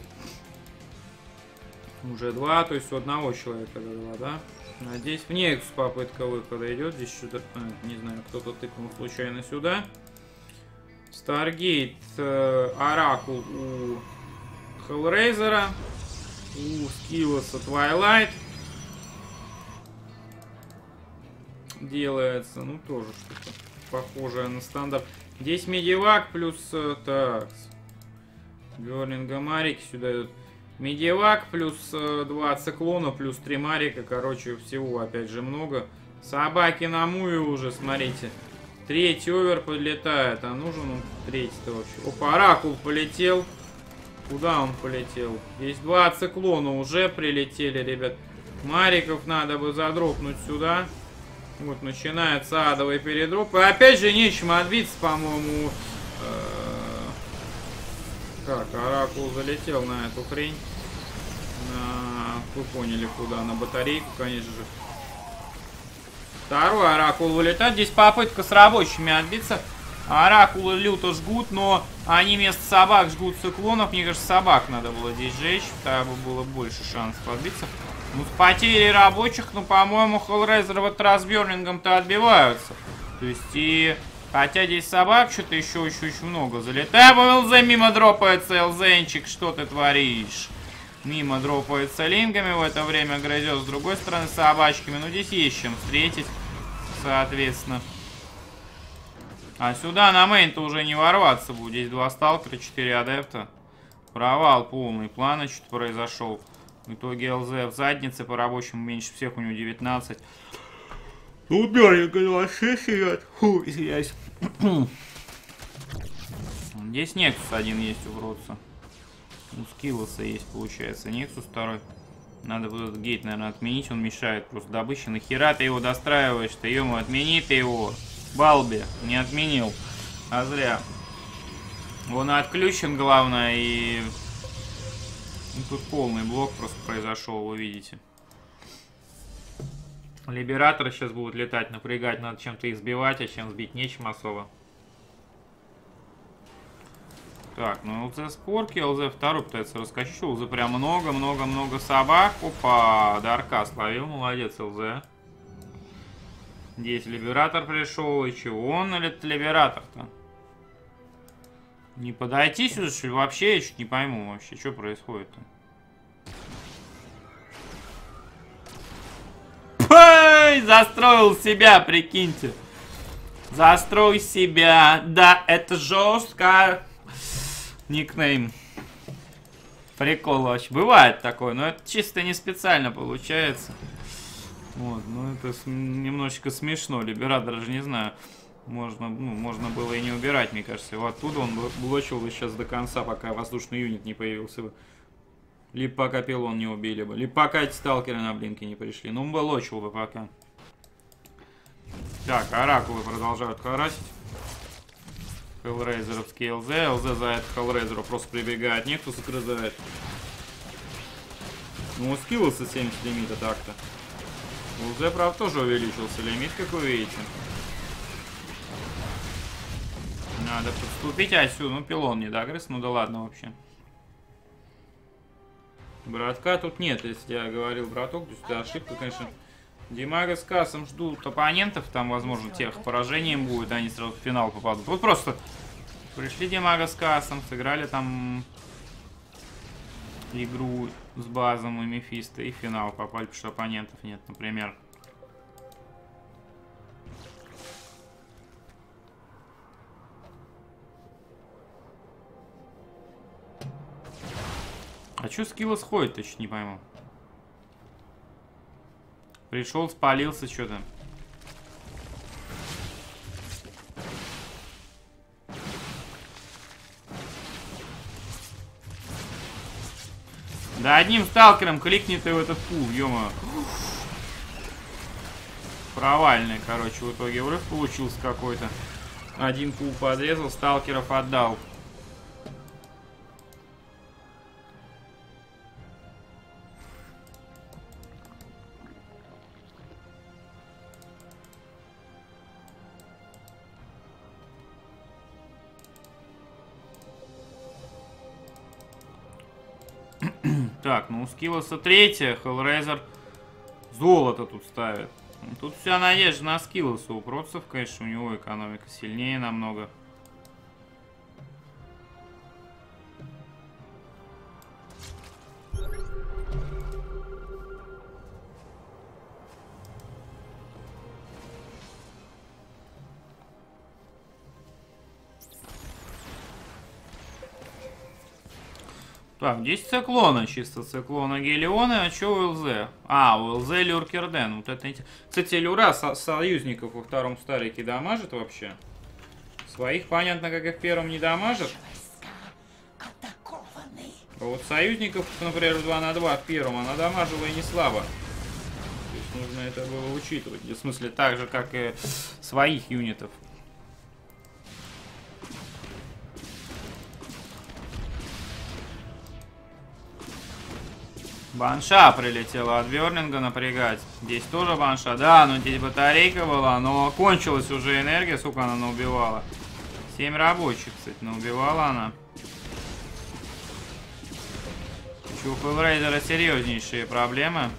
Уже 2, то есть у одного человека 2, да? А здесь в Нексус попытка выхода идет. Здесь что-то, не знаю, кто-то тыкнул случайно сюда. Старгейт, Оракул у Хеллрейзера, у Скиллоса Твайлайт делается, ну тоже что-то похожее на стандарт. Здесь Медивак плюс так, Бёрнинга Марики сюда идут. Медивак плюс 2 циклона плюс 3 Марика, короче всего опять же много. Собаки на муе уже, смотрите. 3-й овер подлетает, а нужен он 3-й-то вообще. Опа, Оракул полетел. Куда он полетел? Здесь 2 циклона уже прилетели, ребят. Мариков надо бы задропнуть сюда. Вот, начинается адовый передроп. И опять же нечем отбиться, по-моему. Так, Оракул залетел на эту хрень. Вы поняли куда, на батарейку, конечно же. Второй Оракул вылетает. Здесь попытка с рабочими отбиться. Оракулы люто жгут, но они вместо собак жгут циклонов. Мне кажется, собак надо было здесь жечь. Тогда было больше шансов отбиться. Ну, с потерей рабочих, ну, по-моему, Хеллрейзер вот раз Бёрнингом-то отбиваются. То есть и... Хотя здесь собак что-то еще очень много залетает. ЛЗ мимо дропается, ЛЗнчик, что ты творишь? Мимо дропается лингами, в это время грызет с другой стороны собачками. Ну, здесь есть чем встретить, соответственно. А сюда на мейн-то уже не ворваться будет. Здесь 2 сталкера, 4 адепта. Провал полный. Плана что-то произошел. В итоге ЛЗ в заднице по рабочим меньше всех, у него 19. Ну, Бёрнинга 26 сидят. Фу, извиняюсь. Здесь Нексус один есть у Бродса. У Скиллоса есть, получается, Нексус второй. Надо будет этот гейт, наверное, отменить. Он мешает просто добыче. Нахера ты его достраиваешь-то? Ё-моё, отмени ты его. Балби, не отменил. А зря. Он отключен, главное, и... Ну, тут полный блок просто произошел, вы видите. Либераторы сейчас будут летать, напрягать, надо чем-то их сбивать, а чем сбить нечем особо. Так, ну ЛЗ спорки, ЛЗ второй пытается раскачать, ЛЗ прям много собак. Опа, Дарка словил, молодец ЛЗ. Здесь Либератор пришел, и чего он или Либератор-то? Не подойти сюда, что ли? Вообще, я чуть не пойму вообще, что происходит-то. застроил себя, прикиньте. Застрой себя. Да, это жестко. Никнейм. Прикол вообще. Бывает такое, но это чисто не специально получается. Вот, ну это немножечко смешно. Либератор даже не знаю. Можно было и не убирать, мне кажется. Его оттуда он блочил бы сейчас до конца, пока воздушный юнит не появился бы. Либо пока пилон не убили бы. Либо пока эти сталкеры на блинке не пришли. Ну, блочил бы пока. Так, оракулы продолжают харасить. Хеллрейзеровский ЛЗ. ЛЗ за это Хеллрейзеру просто прибегает. Некто загрызает. Ну, у скиллса 70 лимита так-то. У ЛЗ, правда, тоже увеличился лимит, как вы видите. Надо подступить отсюда. Ну, пилон не догрыз. Ну да ладно вообще. Братка тут нет, если я говорил браток, то есть это ошибка, конечно. Димага с Кассом ждут оппонентов, там, возможно, тех поражением будет, они сразу в финал попадут. Вот просто пришли Димага с Кассом, сыграли там игру с Базом и Мефисто, и в финал попали, потому что оппонентов нет, например. А чё скилла сходит, точно не пойму. Пришел, спалился что-то. Да одним сталкером кликнет и в этот пул, ё-моё. Провальный, короче, в итоге урыв получился какой-то. Один пул подрезал, сталкеров отдал. Так, ну у Скиллоса третья, Hellraiser золото тут ставит. Тут вся надежда на Скиллоса. У Процев, конечно, у него экономика сильнее намного. Так, здесь циклона, чисто циклона Гелиона, а что у ЛЗ? А, у ЛЗ Люркерден. Вот это... Кстати, Люра союзников во втором Старике дамажит вообще? Своих, понятно, как и в первом, не дамажит. А вот союзников, например, 2 на 2 в первом, она дамажила и не слабо. То есть нужно это было учитывать. В смысле, так же, как и своих юнитов. Банша прилетела от Берлинга напрягать. Здесь тоже банша. Да, но здесь батарейка была, но кончилась уже энергия. Сколько она наубивала? 7 рабочих, кстати, наубивала она. Еще у Hellraiser серьезнейшие проблемы.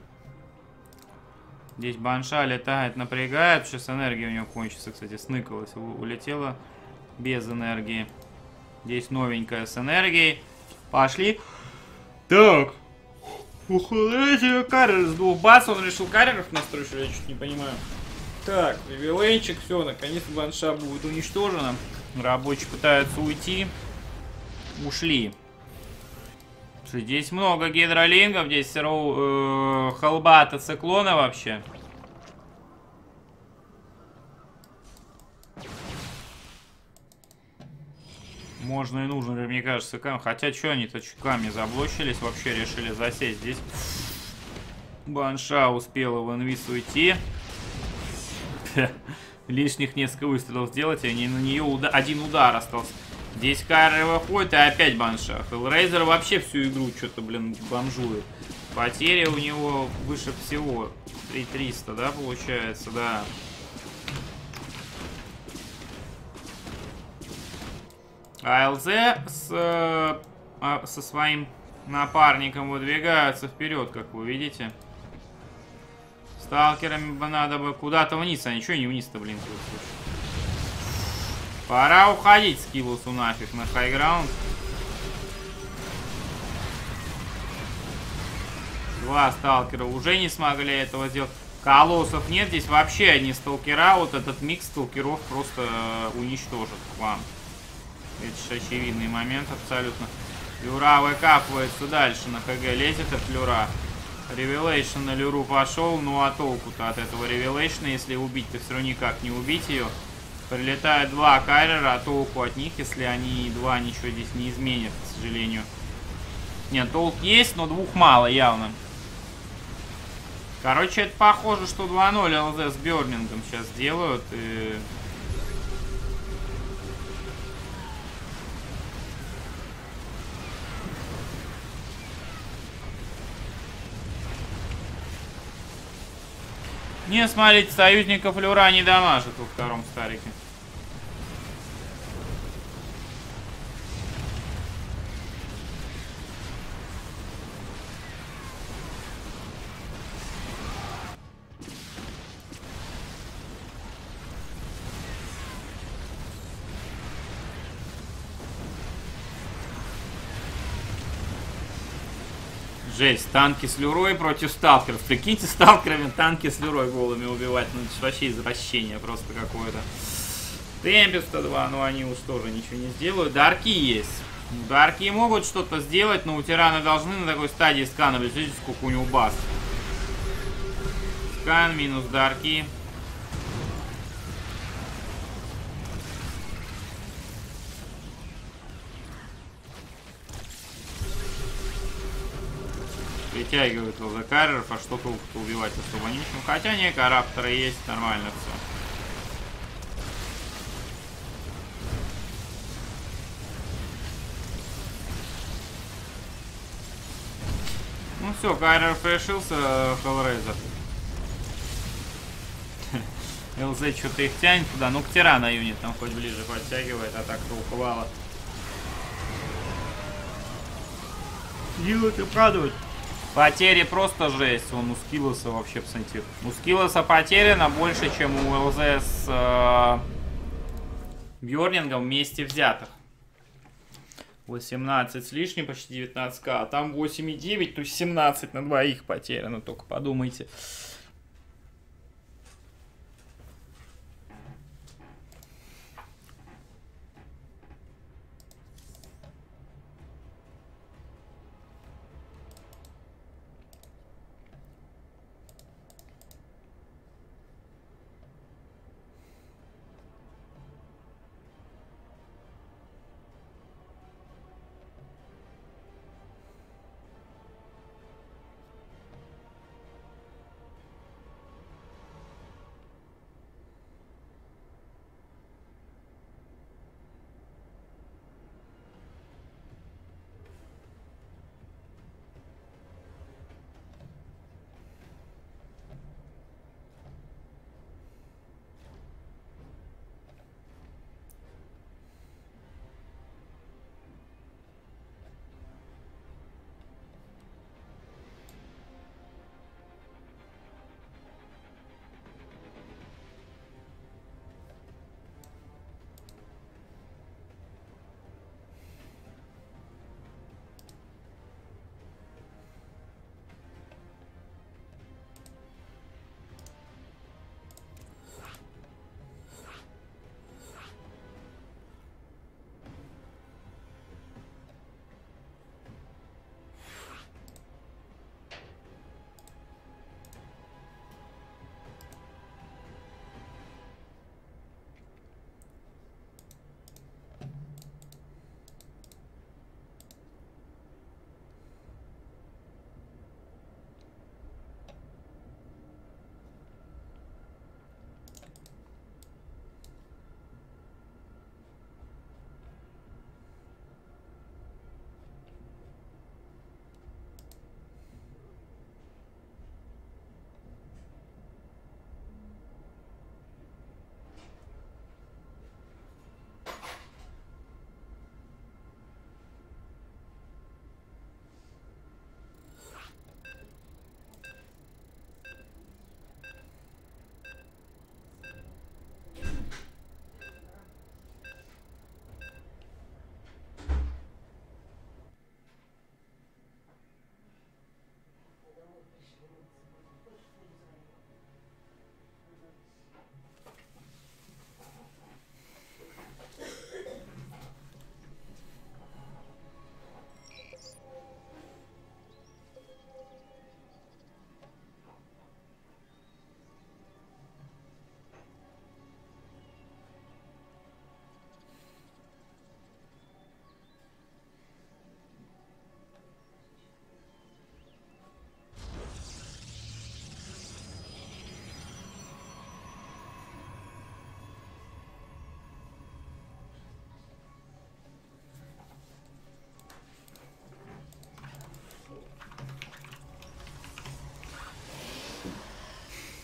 Здесь банша летает, напрягает. Сейчас энергия у нее кончится, кстати, сныкалась. Улетела без энергии. Здесь новенькая с энергией. Пошли. Так. У Hellraiser каррер с 2 баз, он решил карреров настроить, что я чуть не понимаю. Так, ревеленчик, все, наконец-то банша будет уничтожена. Рабочие пытаются уйти. Ушли. Здесь много гидролингов, здесь холбата циклона вообще. Можно и нужно, мне кажется, камень. Хотя, что они-то камни заблочились, вообще решили засесть здесь. Банша успела в инвиз уйти. Лишних несколько выстрелов сделать, и на нее один удар остался. Здесь карры выходит, и опять банша. Hellraiser вообще всю игру что-то, блин, бомжует. Потери у него выше всего. 3300, да, получается, да. АЛЗ со своим напарником выдвигаются вперед, как вы видите. Сталкерами бы надо бы куда-то вниз, а ничего не вниз-то, блин. Пора уходить Скиллусу нафиг на хайграунд. 2 сталкера уже не смогли этого сделать. Колоссов нет, здесь вообще одни сталкера. Вот этот микс сталкеров просто уничтожит клан. Это же очевидный момент абсолютно. Люра выкапывается дальше. На ХГ лезет от Люра. Ревелейшн на Люру пошел. Ну а толку-то от этого Ревелейшна, если убить, ты все равно никак не убить ее. Прилетает два Кайрера, а толку от них, если они два ничего здесь не изменят, к сожалению. Нет, толк есть, но двух мало явно. Короче, это похоже, что 2-0 ЛЗ с Бёрнингом сейчас делают. И... Не, смотрите, союзников Люра не дамажит во втором старике. Жесть, танки с Люрой против сталкеров. Прикиньте, сталкерами танки с Люрой голыми убивать. Ну, это вообще извращение просто какое-то. Темпеста 2, но они уж тоже ничего не сделают. Дарки есть. Дарки могут что-то сделать, но у тирана должны на такой стадии сканывать. Видите, сколько у него баз. Скан минус дарки. Притягивают ЛЗ-карреров, а что толку-то убивать особо нечем. Хотя не, карапторы есть, нормально все. Ну все, карреров решился, Хеллрейзер. ЛЗ что-то их тянет туда. Ну, к тирана юнит там хоть ближе подтягивает, а так толковало. Делают и радуют. Потери просто жесть. Он у Скиллоса вообще, посмотрите. У Скиллоса потеряно больше, чем у ЛЗ с Бьорнингом вместе взятых. 18 с лишним, почти 19к. А там 8,9, то есть 17 на двоих потеряно. Только подумайте.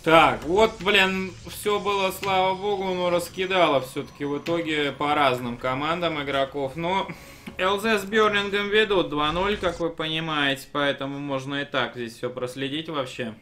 Так, вот, блин, все было, слава богу, но раскидало все-таки в итоге по разным командам игроков. Но ЛЗ с Берлингом ведут 2-0, как вы понимаете, поэтому можно и так здесь все проследить вообще.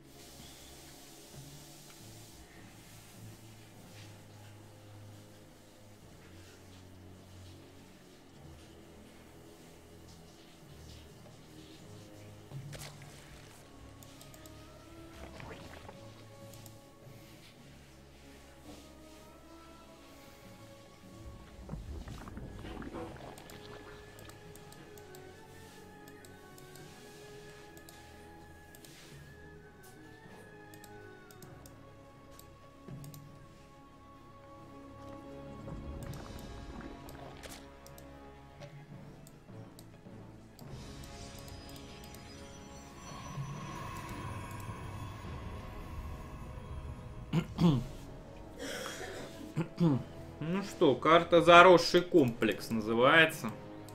Ну что, карта «Заросший комплекс» называется.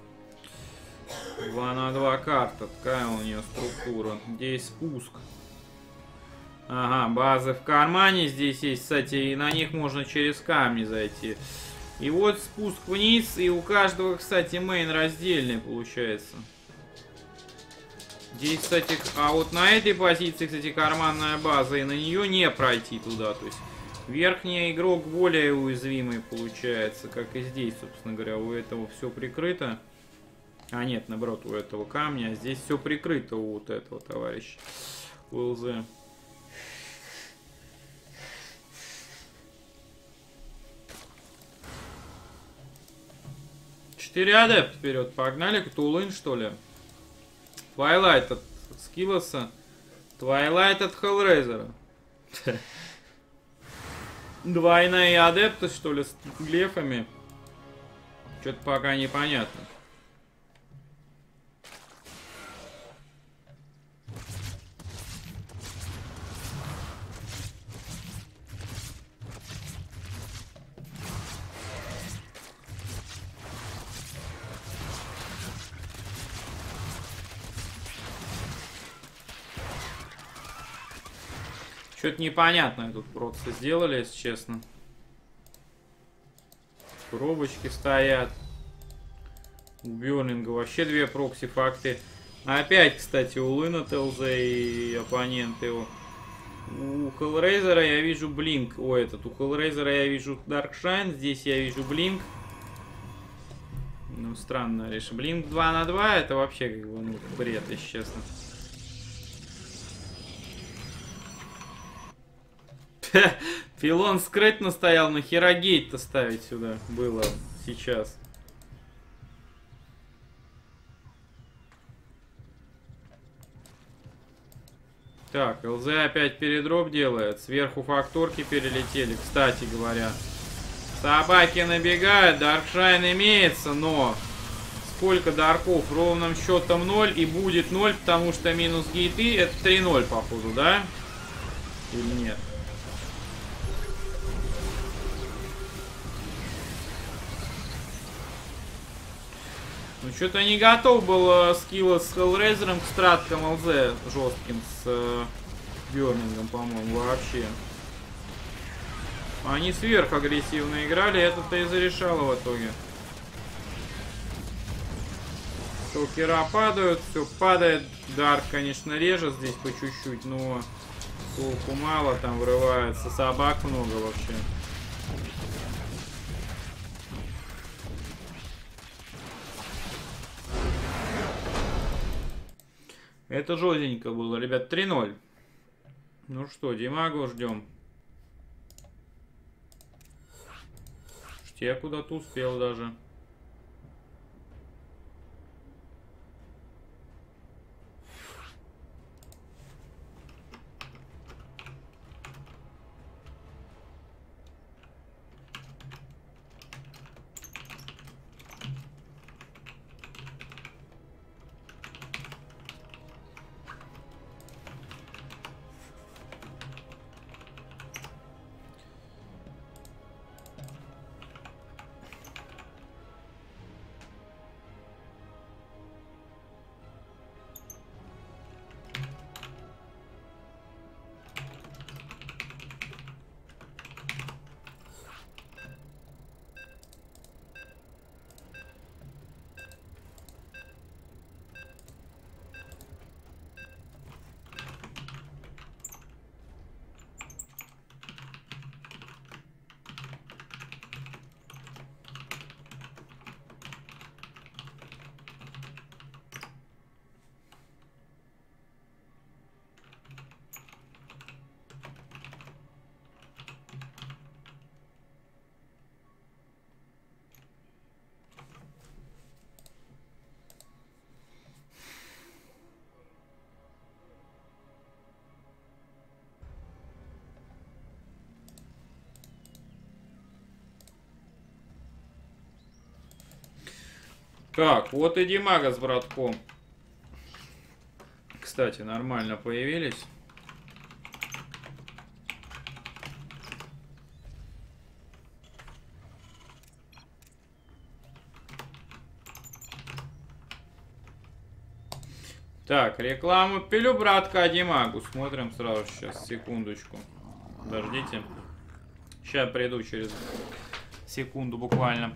2 на 2 карта. Такая у нее структура. Здесь спуск. Ага, базы в кармане здесь есть, кстати, и на них можно через камни зайти. И вот спуск вниз, и у каждого, кстати, мейн раздельный получается. Здесь, кстати, а вот на этой позиции, кстати, карманная база, и на нее не пройти туда. То есть верхний игрок более уязвимый получается, как и здесь, собственно говоря. У этого все прикрыто. А нет, наоборот, у этого камня. А здесь все прикрыто у вот этого товарища. У ЛЗ. 4 адепт вперед. Погнали. Ктулын, что ли? Твайлайт от Скиллоса. Твайлайт от Хеллрейзера. Двойные адепты, что ли, с глефами? Что-то пока непонятно. Что-то непонятное тут просто сделали, если честно. Коробочки стоят. У Бёрнинга вообще 2 прокси-факты. Опять, кстати, у Лына ТЛЗ и оппонент его. У Хеллрейзера я вижу Блинк. У Хеллрейзера я вижу Даркшайн. Здесь я вижу Блинк. Ну, странно решение. Блинк 2 на 2 это вообще как бы, ну, бред, если честно. Филон скрытно стоял, нахера гейт-то ставить сюда было сейчас. Так, ЛЗ опять передроп делает. Сверху факторки перелетели, кстати говоря. Собаки набегают, Даркшайн имеется, но сколько дарков? Ровным счетом 0 и будет 0, потому что минус гейты это 3-0 походу, да? Или нет? Ну, что-то не готов был скилла с Хеллрейзером к страткам ЛЗ жестким с Бёрнингом, по-моему, вообще. Они сверхагрессивно играли, это-то и зарешало в итоге. Толкера падают, все падает. Дарк, конечно, режет здесь по чуть-чуть, но толку мало, там врывается. Собак много вообще. Это жестенько было, ребят, 3-0. Ну что, Димагу ждем. Я куда-то успел даже. Так, вот и Димага с братком. Кстати, нормально появились. Так, рекламу пилю, братка Димагу. Смотрим сразу сейчас, секундочку. Подождите. Сейчас приду через секунду буквально.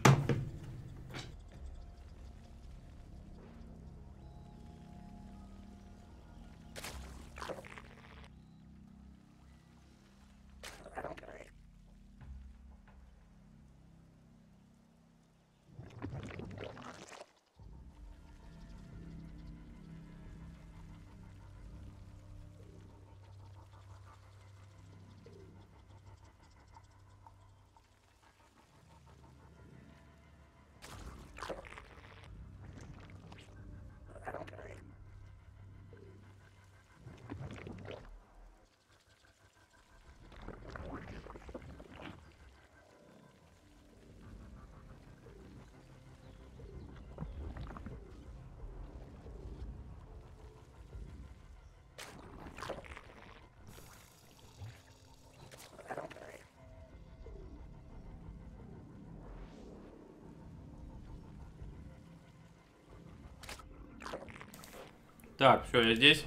Так, все, я здесь.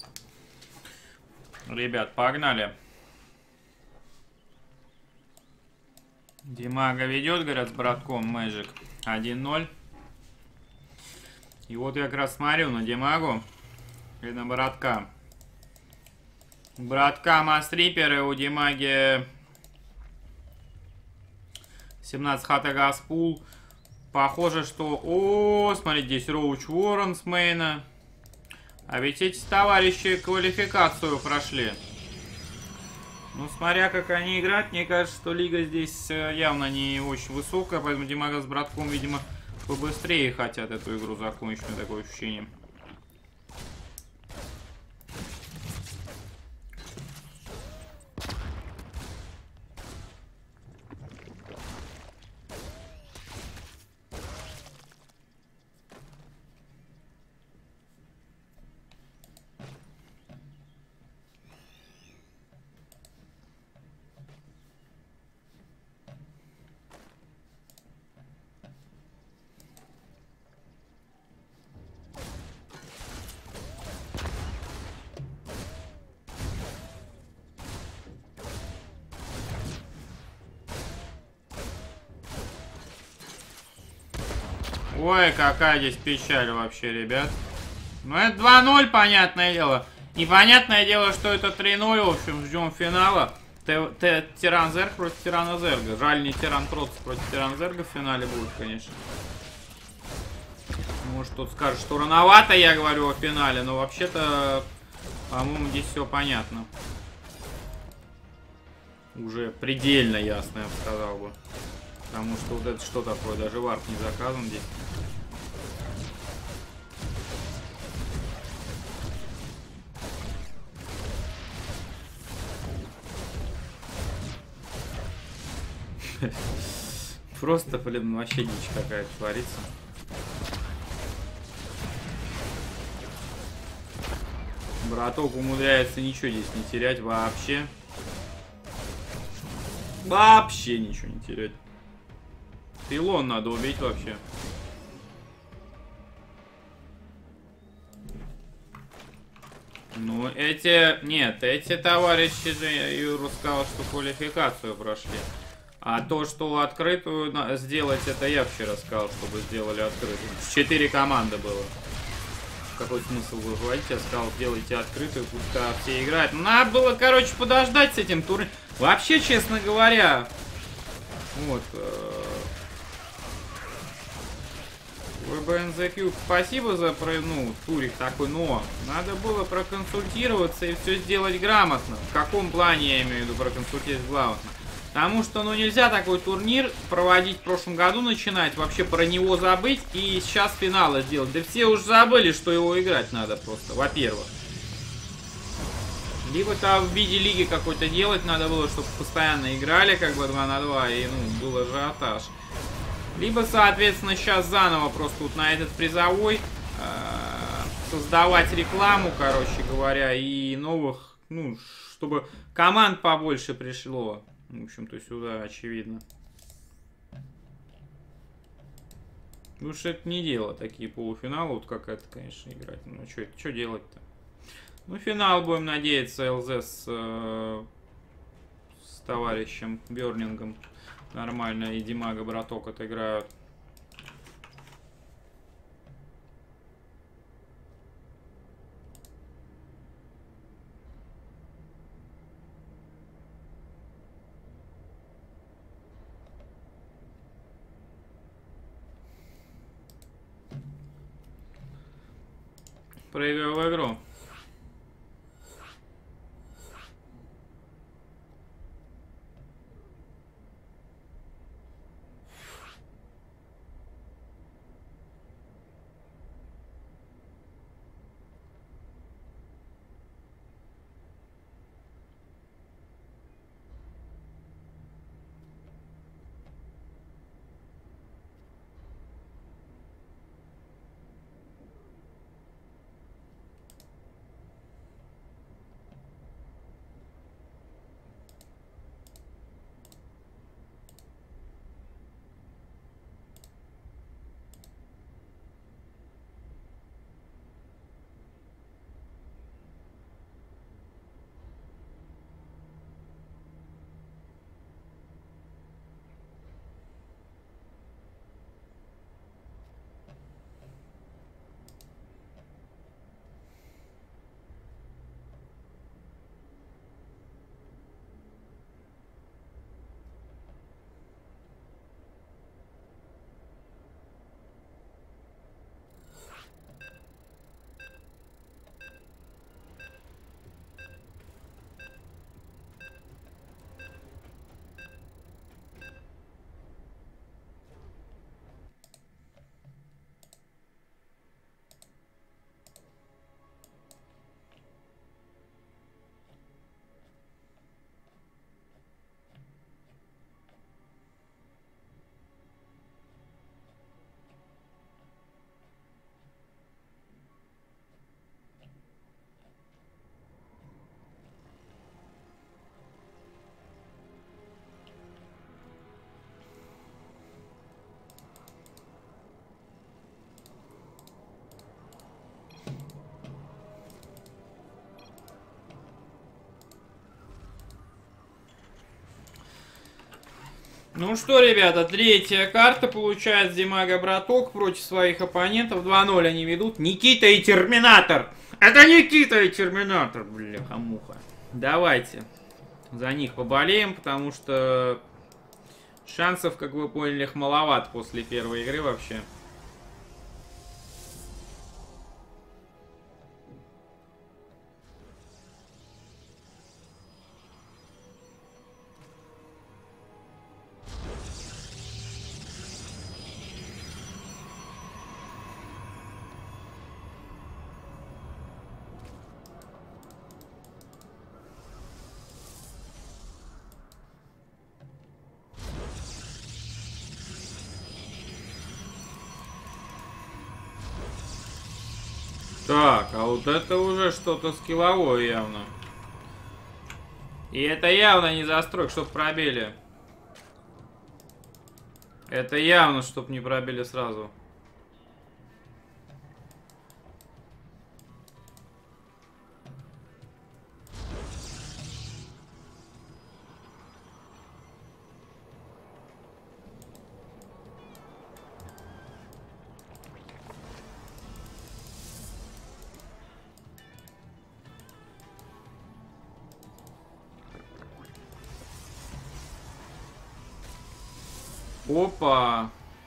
Ребят, погнали. Димага ведет, говорят, с братком Magic 1-0. И вот я как раз смотрю на Димагу и на братка. У братка Мастриперы, у Димаги 17 хата Гаспул. Похоже, что... О, смотрите, здесь Роуч Уоррен с мейна. А ведь эти товарищи квалификацию прошли. Ну, смотря как они играют, мне кажется, что лига здесь явно не очень высокая. Поэтому Димага с братком, видимо, побыстрее хотят эту игру закончить. Такое ощущение. Ой, какая здесь печаль вообще, ребят. Ну, это 2-0, понятное дело. Непонятное дело, что это 3-0. В общем, ждем финала. Тиран Зерг против Тирана Зерга. Жаль, не Тиран Протс против Тиран Зерга в финале будет, конечно. Может, тут скажет, что рановато я говорю о финале. Но вообще-то, по-моему, здесь все понятно. Уже предельно ясно, я бы сказал бы. Потому что вот это что такое? Даже варп не заказан здесь. Просто, блин, вообще дичь какая-то творится. Браток умудряется ничего здесь не терять вообще. Вообще ничего не терять. Илон надо убить вообще. Ну, эти... Нет, эти товарищи же, Юра сказал, что квалификацию прошли. А то, что открытую сделать, это я вчера сказал, чтобы сделали открытую. 4 команды было. Какой смысл вы говорите? Я сказал, сделайте открытую, пускай все играют. Ну, надо было, короче, подождать с этим турниром. Вообще, честно говоря... Вот... VBNZQ, спасибо за турик такой, но надо было проконсультироваться и все сделать грамотно. В каком плане я имею в виду проконсультировать грамотно? Потому что, ну, нельзя такой турнир проводить в прошлом году, начинать, вообще про него забыть и сейчас финалы сделать. Да все уже забыли, что его играть надо просто, во-первых. Либо там в виде лиги какой-то делать надо было, чтобы постоянно играли, как бы 2 на 2, и, ну, был ажиотаж. Либо, соответственно, сейчас заново просто вот на этот призовой создавать рекламу, короче говоря, и новых, ну, чтобы команд побольше пришло. В общем-то, сюда, очевидно. Ну, что это не дело, такие полуфиналы, вот как это, конечно, играть. Ну, что делать-то? Ну, финал, будем надеяться, ЛЗ с товарищем Бернингом нормально, и Димага браток отыграют. Прыгаю в игру. Ну что, ребята, третья карта получает Димага браток против своих оппонентов. 2-0 они ведут. Никита и Терминатор. Это Никита и Терминатор, бляха-муха. Давайте за них поболеем, потому что шансов, как вы поняли, их маловато после первой игры вообще. Так, а вот это уже что-то скилловое явно. И это явно не застройк, чтоб пробили. Это явно, чтоб не пробили сразу. Опа.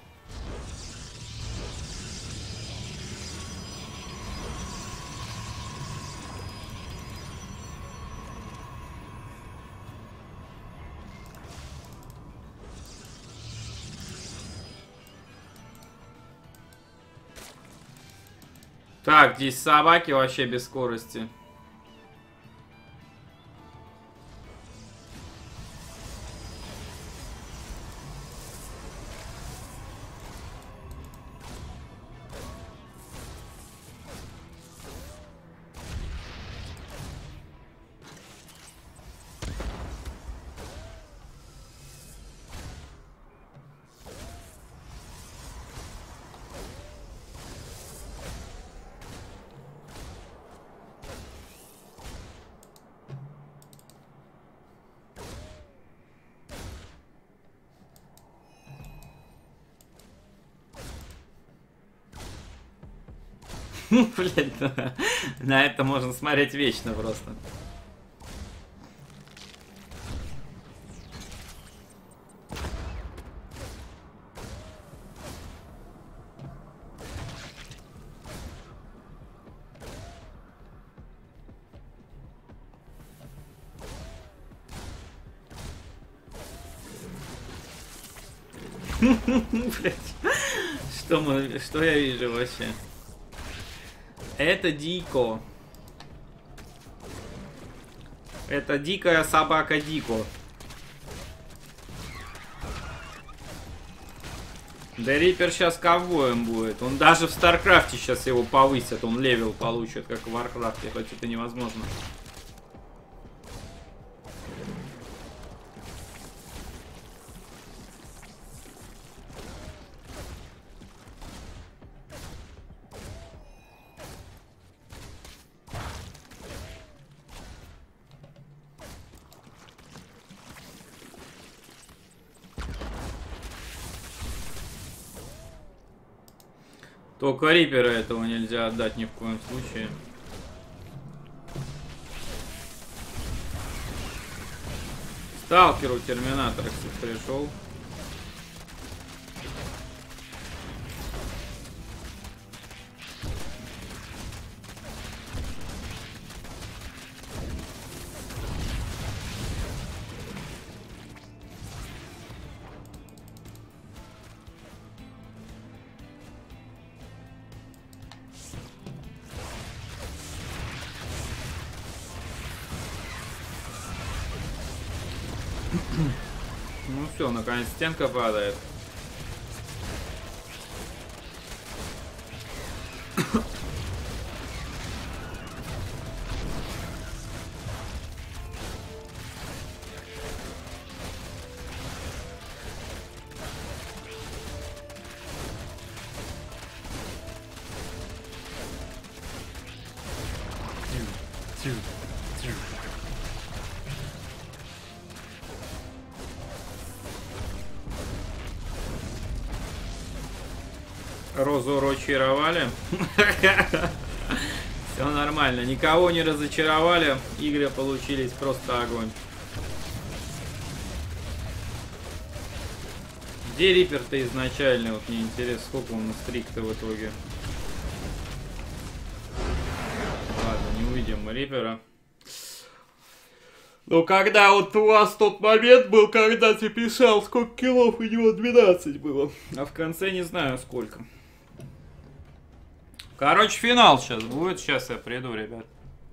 Так, здесь собаки вообще без скорости. Блять, на это можно смотреть вечно просто. Блять, что я вижу вообще? Это дико. Это дикая собака Дико. Да Риппер сейчас ковбоем будет. Он даже в Старкрафте сейчас его повысит. Он левел получит, как в Варкрафте. Хоть это невозможно. Только Риппера этого нельзя отдать ни в коем случае. Сталкеру Терминатор, кстати, пришел. Ну все, наконец стенка падает. Розу разочаровали. Все нормально. Никого не разочаровали. Игры получились просто огонь. Где Риппер-то изначально? Вот мне интересно, сколько он настриг-то в итоге. Ладно, не увидим мы Риппера. Ну, когда вот у вас тот момент был, когда ты писал, сколько киллов, у него 12 было. А в конце не знаю сколько. Короче, финал сейчас будет. Сейчас я приду, ребят.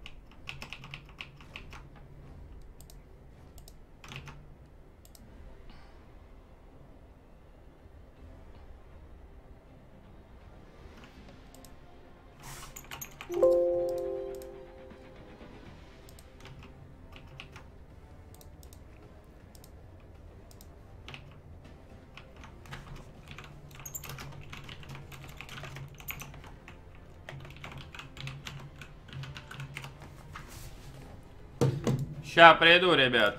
Ща приду, ребят.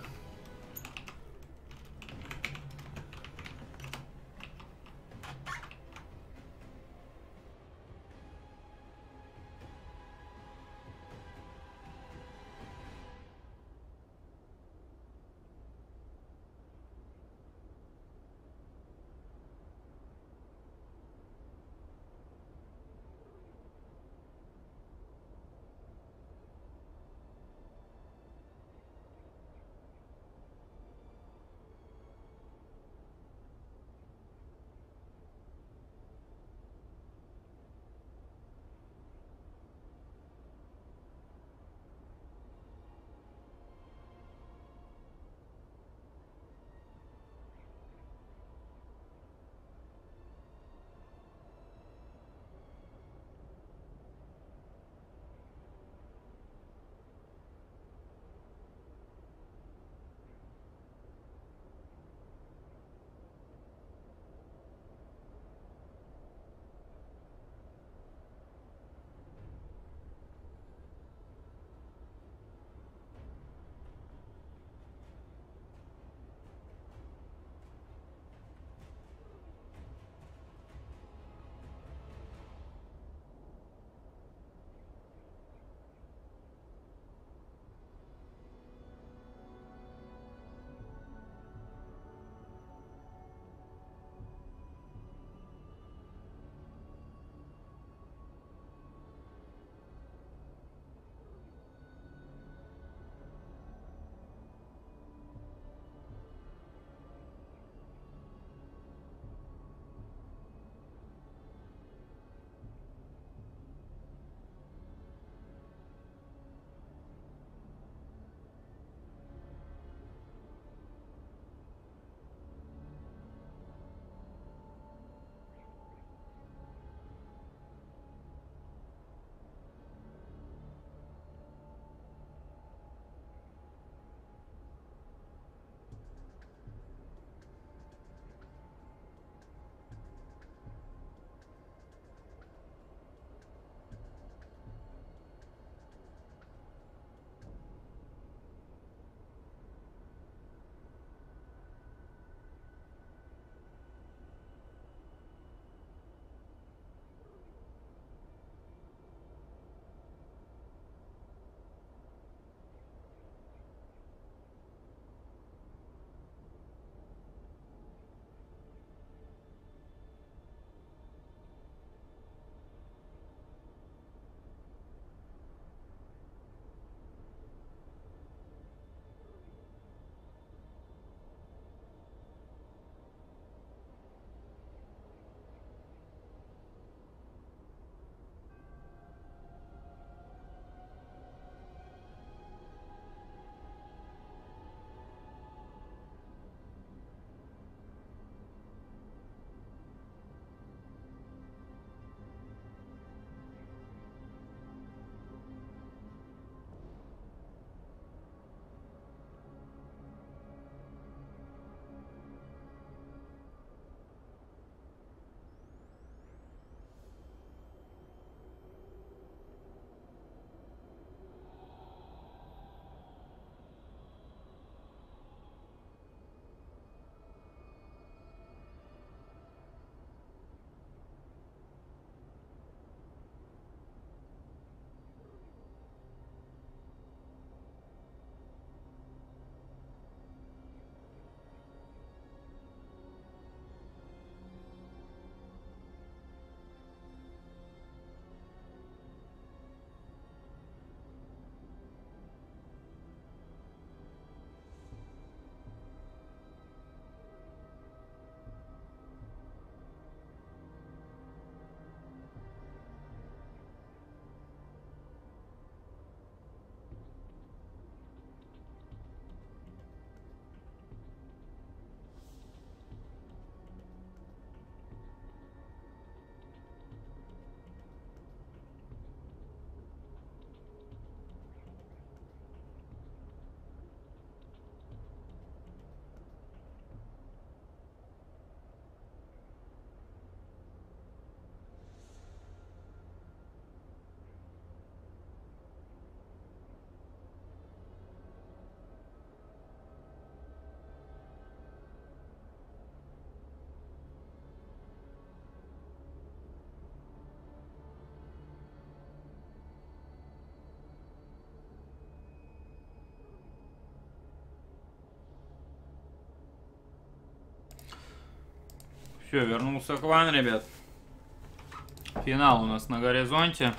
Все, вернулся к вам, ребят. Финал у нас на горизонте.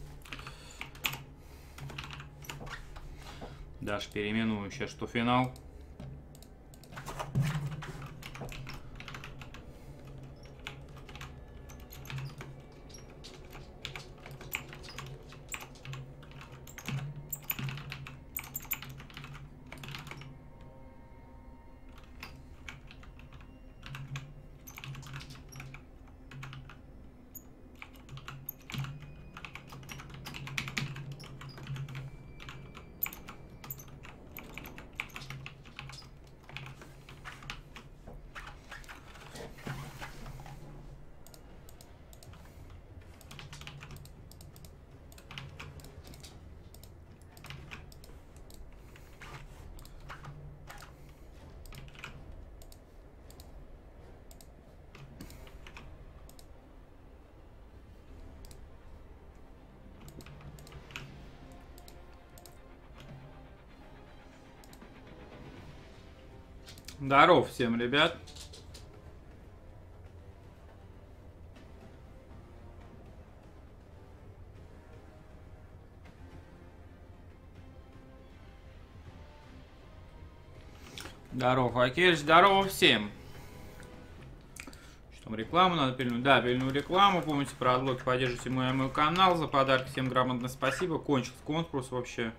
Даже переименую сейчас, что финал. Здоров всем, ребят. Здоров, Акельч, здорово всем. Что там, рекламу надо пильнуть? Да, пильную рекламу. Помните про отблоки, поддержите мой канал. За подарки всем грамотно спасибо. Кончился конкурс вообще.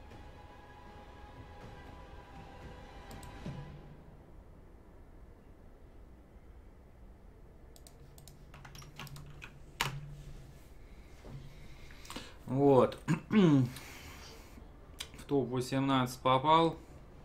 Вот. В топ-18 попал.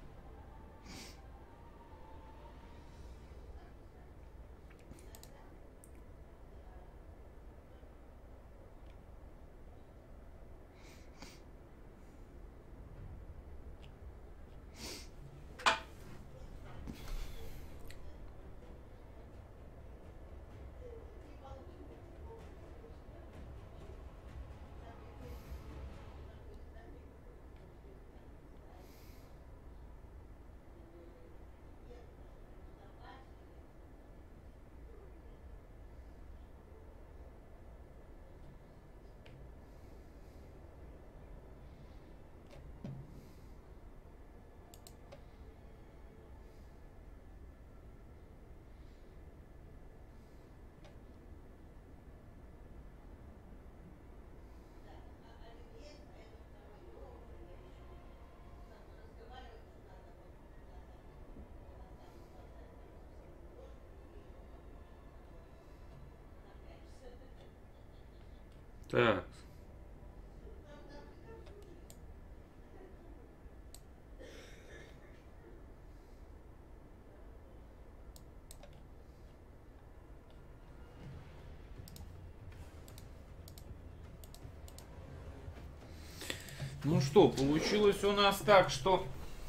Так. Ну что, получилось у нас так, что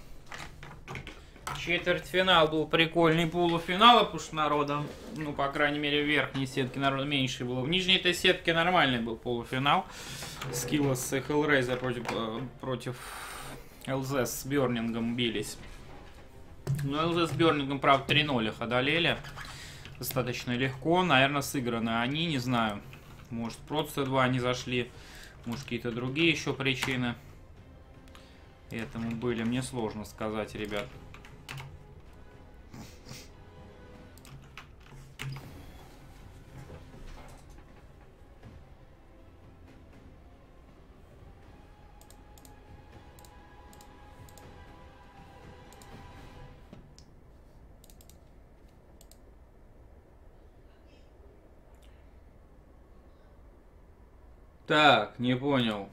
четвертьфинал был прикольный, полуфинал, потому что народа, ну, по крайней мере, в верхней сетке народа меньше было. В нижней этой сетке нормальный был полуфинал. Скиллос и Hellraiser против ЛЗ с Бёрнингом бились. Но ЛЗ с Бёрнингом, правда, 3-0 их одолели. Достаточно легко. Наверное, сыграны они, не знаю. Может, просто 2 не зашли. Может, какие-то другие еще причины этому были. Мне сложно сказать, ребят. Так, не понял.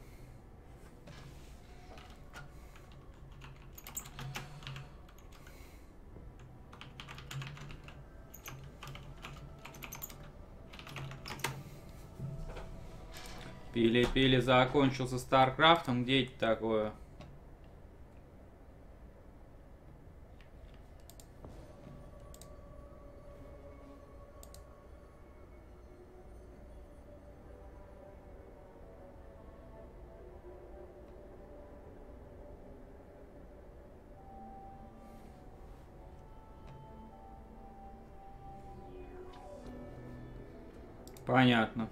Пили-пили закончился Старкрафтом. Где это такое? Понятно.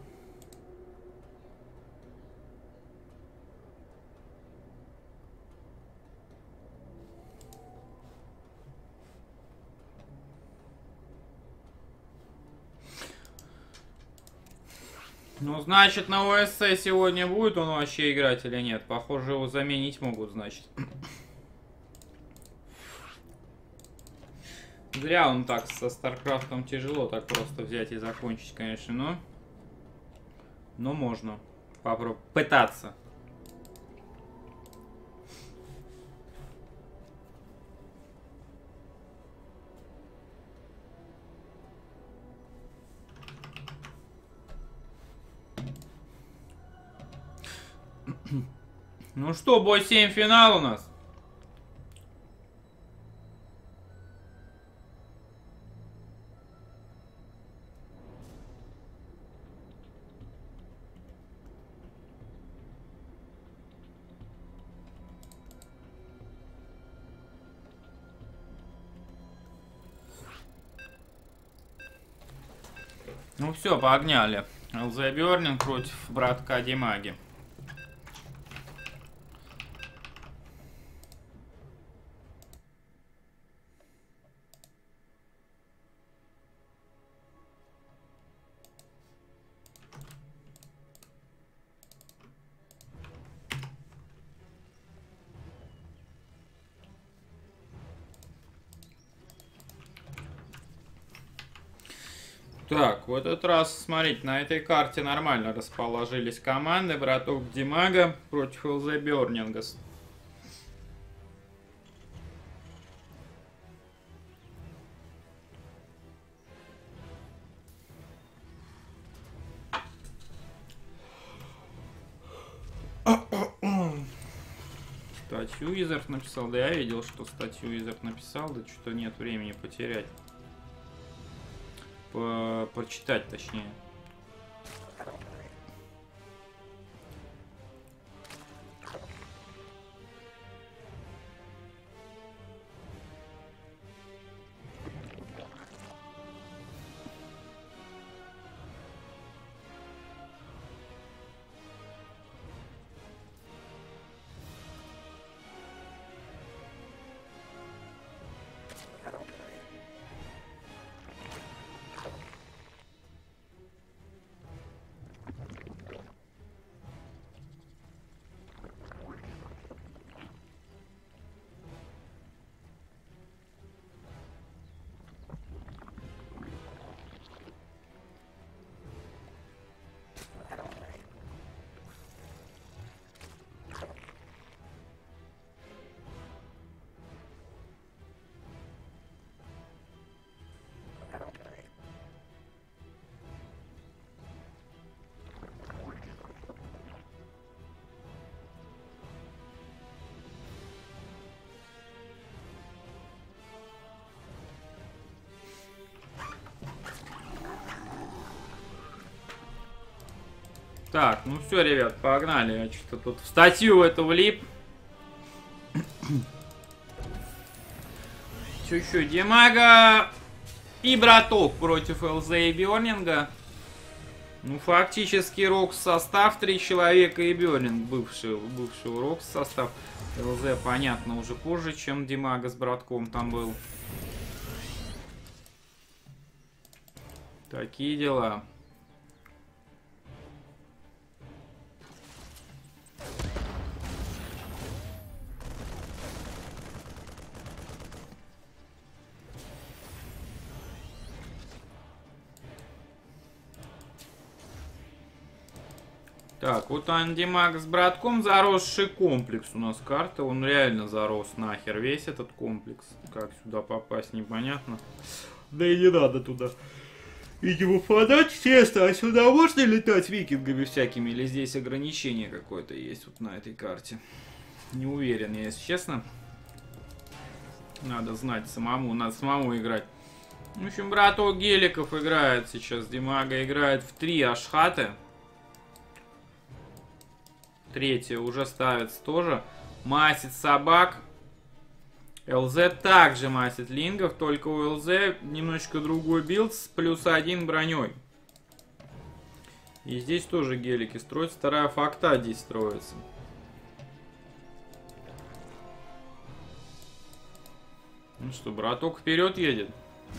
Ну, значит, на ОСЦ сегодня будет он вообще играть или нет? Похоже, его заменить могут, значит. Зря он так со Старкрафтом тяжело так просто взять и закончить, конечно, но можно попробовать пытаться. Ну что, бой 7 финал у нас. Ну все, погнали. ЛЗ Бёрнинг против братка Димаги. Так, в этот раз, смотрите, на этой карте нормально расположились команды. Браток Димага против ЛЗ Бёрнинга. Статью Изерт написал. Да, я видел, что статью Изерт написал. Да что-то нет времени потерять. Прочитать, точнее. Так, ну все, ребят, погнали. Я что-то тут в статью эту влип. Чуть-чуть Димага и браток против ЛЗ и Бёрнинга. Ну, фактически Рокс состав 3 человека и Бёрнинг бывший Рокс состав. ЛЗ, понятно, уже позже, чем Димага с братком там был. Такие дела. Так, вот Андимаг с братком, заросший комплекс у нас карта. Он реально зарос нахер весь этот комплекс. Как сюда попасть, непонятно. Да и не надо туда. Видимо, фанат, честно, а сюда можно летать викингами всякими? Или здесь ограничение какое-то есть вот на этой карте? Не уверен, если честно. Надо знать самому, надо самому играть. В общем, браток Геликов играет сейчас. Димага играет в 3 ашхаты. Третья уже ставится тоже. Масит собак. ЛЗ также масит лингов, только у ЛЗ немножечко другой билд с +1 броней. И здесь тоже гелики строятся. Вторая факта здесь строится. Ну что, браток вперед едет.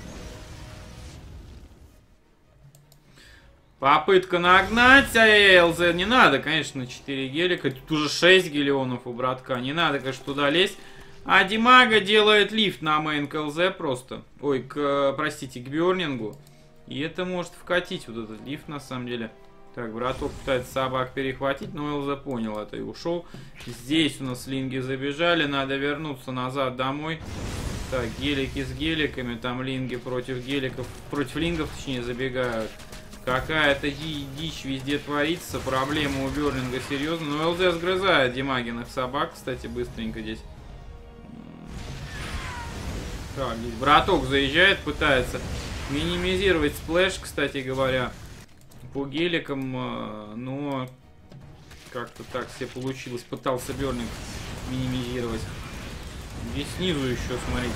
Попытка нагнать, а ЛЗ не надо, конечно, 4 гелика. Тут уже 6 гелионов у братка. Не надо, конечно, туда лезть. А Димага делает лифт на мейн к ЛЗ просто. Ой, простите, к Бёрнингу. И это может вкатить вот этот лифт на самом деле. Так, браток пытается собак перехватить, но ЛЗ понял это и ушел. Здесь у нас линги забежали, надо вернуться назад домой. Так, гелики с геликами, там линги против геликов, против лингов, точнее, забегают. Какая-то дичь везде творится, проблема у Бёрлинга серьезно. Но ЛЗ сгрызает Димагиных собак, кстати, быстренько здесь. Так, здесь браток заезжает, пытается минимизировать сплэш, кстати говоря, по геликам, но как-то так все получилось. Пытался Бёрлинг минимизировать. Здесь снизу еще, смотрите.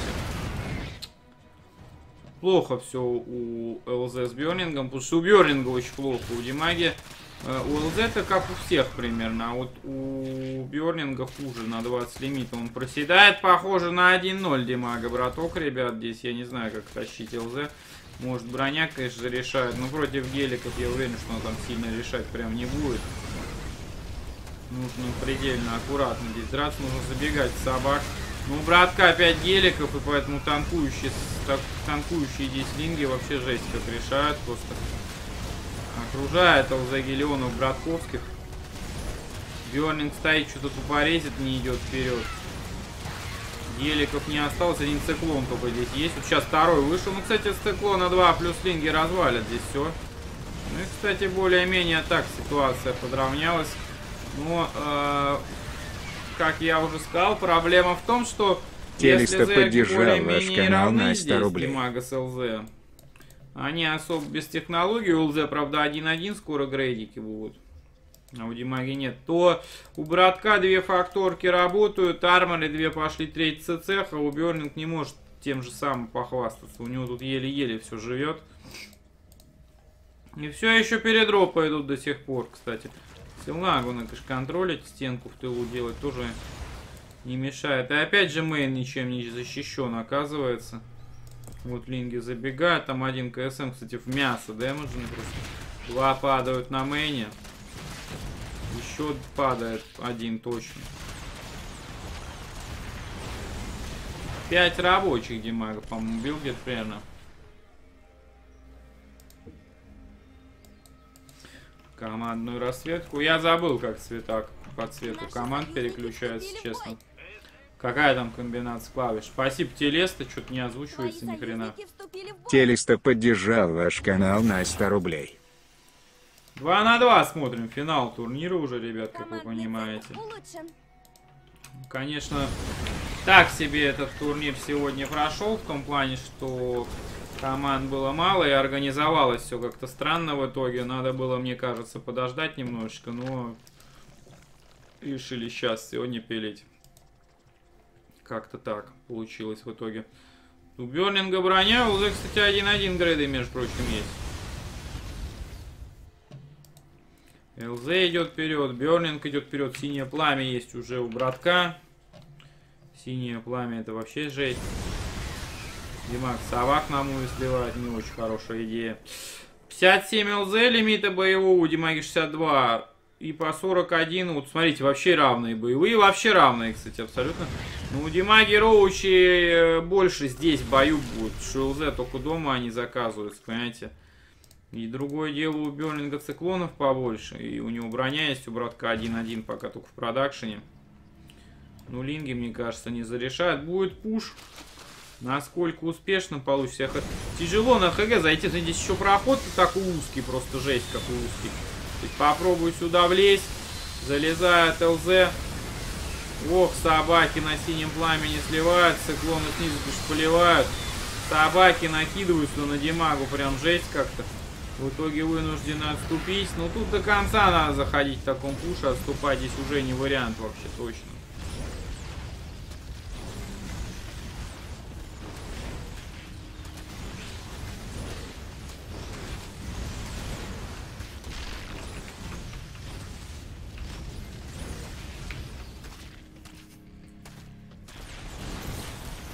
Плохо все у ЛЗ с Бёрнингом, потому что у Бёрнинга очень плохо, у Димаги. У ЛЗ-то как у всех примерно, а вот у Бёрнинга хуже, на 20 лимита он проседает. Похоже на 1-0 Димага, браток, ребят, здесь я не знаю, как тащить ЛЗ. Может, броня, конечно, решает, но против геликов я уверен, что он там сильно решать прям не будет. Нужно предельно аккуратно здесь драться, нужно забегать в собак. Ну, у братка 5 геликов, и поэтому танкующие здесь линги вообще жесть как решают. Просто окружает ЛЗ гелионов братковских. Бёрнинг стоит, что-то тупорезит, не идет вперед. Геликов не осталось, один циклон только здесь есть. Вот сейчас второй вышел. Ну, кстати, с циклона 2 плюс линги развалят здесь все. Ну и, кстати, более-менее так ситуация подравнялась. Но, как я уже сказал, проблема в том, что Телеста поддержал ваш канал на 100 рублей. Димага с ЛЗ, они особо без технологий. У ЛЗ, правда, 1-1 скоро грейдики будут. А у Димаги нет. То у братка 2 факторки работают, арморы 2 пошли, 3 цех, а у Бёрнинг не может тем же самым похвастаться. У него тут еле-еле все живет. И все еще передропы идут до сих пор, кстати. Силнагу надо, конечно, контролить, стенку в тылу делать тоже не мешает. И опять же мейн ничем не защищен, оказывается. Вот линги забегают, там один КСМ, кстати, в мясо дэмэджный просто. 2 падают на мейне. Еще падает один точно. 5 рабочих Димага, по-моему, бил где-то примерно. Командную расцветку. Я забыл, как цвета по цвету команд переключаются, честно. Какая там комбинация клавиш? Спасибо, Телеста, что-то не озвучивается ни хрена. Телеста поддержал ваш канал на 100 рублей. 2 на 2 смотрим. Финал турнира уже, ребят, как вы понимаете. Конечно, так себе этот турнир сегодня прошел, в том плане, что команд было мало и организовалось все как-то странно в итоге. Надо было, мне кажется, подождать немножечко, но решили сейчас сегодня пилить. Как-то так получилось в итоге. У Бёрнинга броня, уже, кстати, 1-1 грейды, между прочим, есть. ЛЗ идет вперед, Бёрнинг идет вперед, синее пламя есть уже у братка. Синее пламя это вообще жесть. Димаг собак на муви сливает, не очень хорошая идея. 57 ЛЗ лимита боевого, у Димаги 62. И по 41, вот смотрите, вообще равные боевые, вообще равные, кстати, абсолютно. Но у Димаги Роучи больше здесь в бою будет, что ЛЗ только дома они заказываются, понимаете. И другое дело, у Бёрнинга циклонов побольше, и у него броня есть, у братка 1-1 пока только в продакшене. Ну, линги, мне кажется, не зарешают. Будет пуш. Насколько успешно получится. Тяжело на ХГ зайти. Здесь еще проход такой узкий, просто жесть какой узкий. То есть попробую сюда влезть. Залезает ЛЗ. Ох, собаки на синем пламени сливают. Циклоны снизу поливают. Собаки накидываются на Димагу. Прям жесть как-то. В итоге вынуждены отступить. Но тут до конца надо заходить в таком пуше. Отступать здесь уже не вариант вообще точно.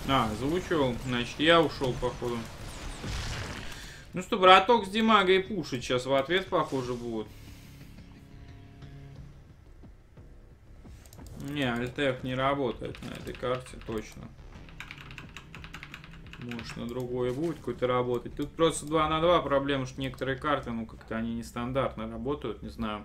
А, заучил. Значит, я ушел, походу. Ну что, браток с Димагой пушит сейчас в ответ, похоже, будут. Не, альтеф не работает на этой карте, точно. Может, на другой будет какой-то работать. Тут просто 2 на 2 проблема, что некоторые карты, ну, как-то они нестандартно работают, не знаю.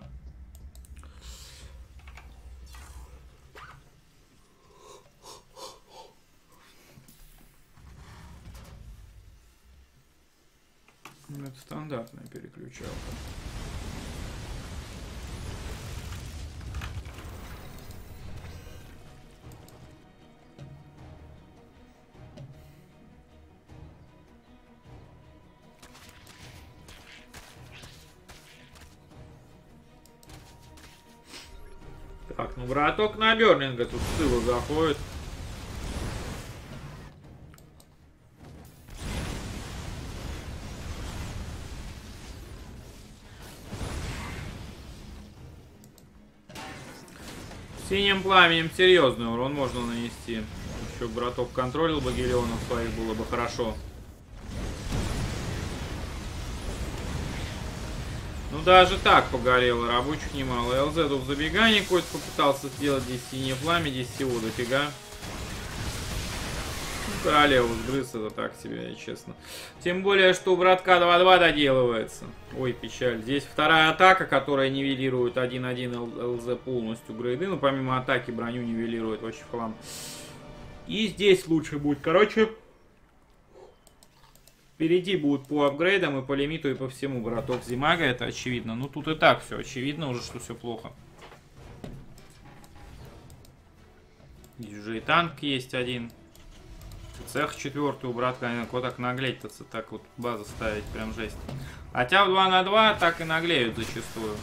Это стандартная переключалка. Так, ну браток на Берлинга тут с тыла заходит. Синим пламенем серьезный урон можно нанести. Еще браток контролил бы Гелионов своих, было бы хорошо. Ну даже так погорело, рабочих немало. ЛЗ тут в забегании какой-то попытался сделать. Здесь синее пламя, здесь всего дофига. Ну, королева сгрыз, это так себе, если честно. Тем более, что у братка 2-2 доделывается. Ой, печаль. Здесь вторая атака, которая нивелирует 1-1 ЛЗ полностью грейды. Ну, помимо атаки броню нивелирует вообще в хлам. И здесь лучше будет. Короче, впереди будут по апгрейдам и по лимиту, и по всему. Браток Зимага, это очевидно. Ну, тут и так все очевидно уже, что все плохо. Здесь уже и танк есть один. Цех 4 у братка, вот так наглеть-то, так вот базу ставить, прям жесть. Хотя в 2 на 2 так и наглеют зачастую.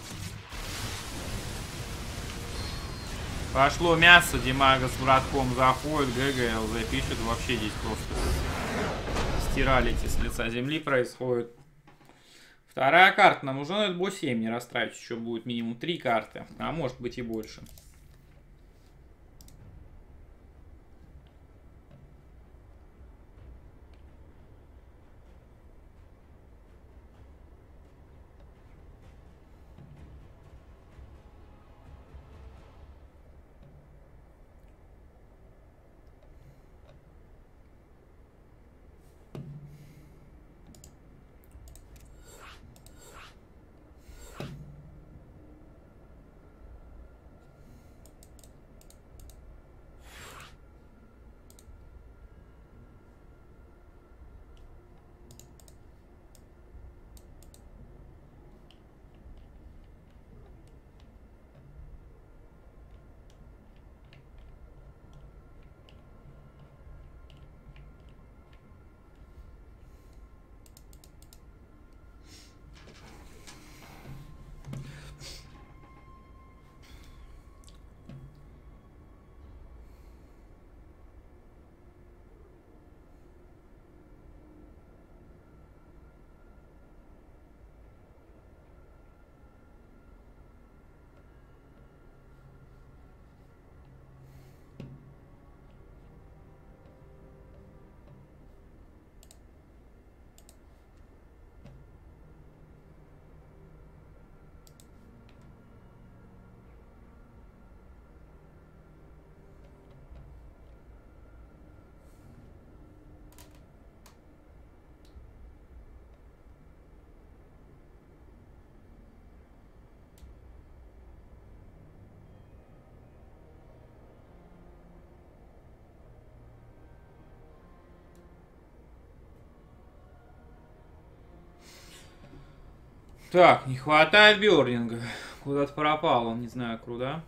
Пошло мясо, Димага с братком заходит, ГГ, ЛЗ пишет, вообще здесь просто стиралити с лица земли происходит. Вторая карта, нам уже надо бо 7 не расстраивать, еще будет минимум 3 карты, а может быть и больше. Так, не хватает Бёрнинга. Куда-то пропал он, не знаю, куда.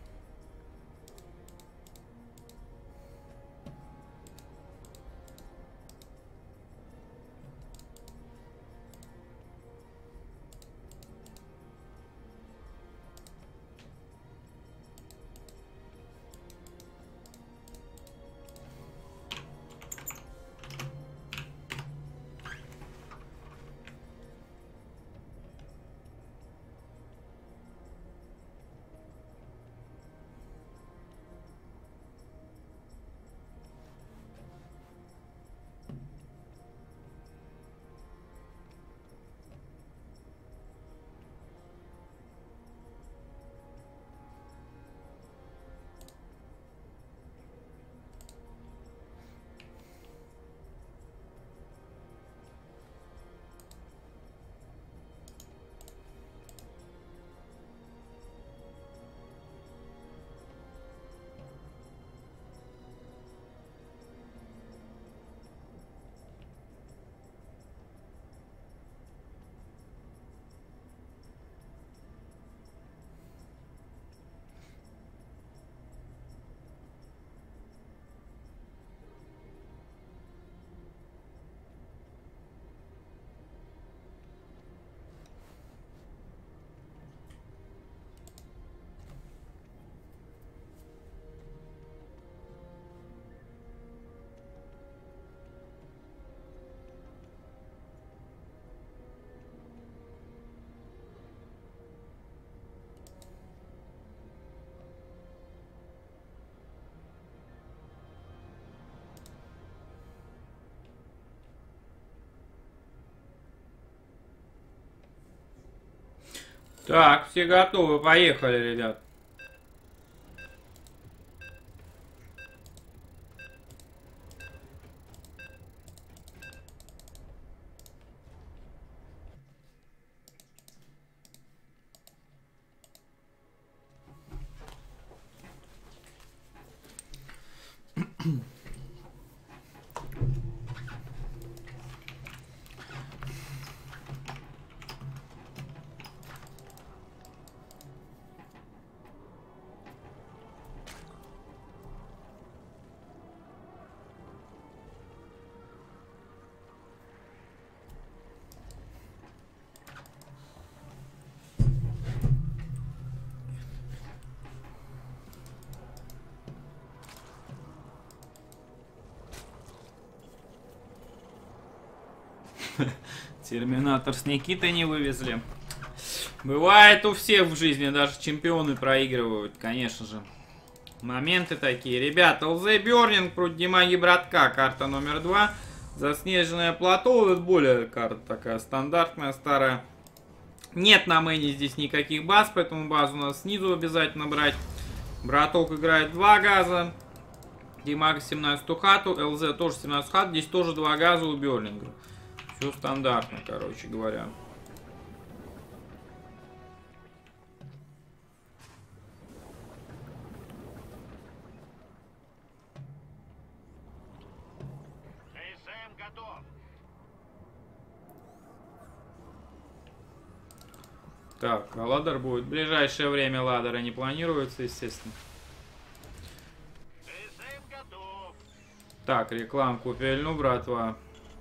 Так, все готовы, поехали, ребят. Терминатор с Никитой не вывезли. Бывает у всех в жизни, даже чемпионы проигрывают, конечно же. Моменты такие. Ребята, ЛЗ Бёрнинг против Димаги Братка. Карта номер 2. Заснеженное плато. Это более карта такая стандартная, старая. Нет на мэне здесь никаких баз, поэтому базу надо снизу обязательно брать. Браток играет 2 газа. Димага 17 хату. ЛЗ тоже 17 хат. Здесь тоже 2 газа у Бёрнинга. Все стандартно, короче говоря. КСМ готов. Так, а ладер будет. В ближайшее время ладера не планируется, естественно. КСМ готов. Так, рекламку пельну, братва.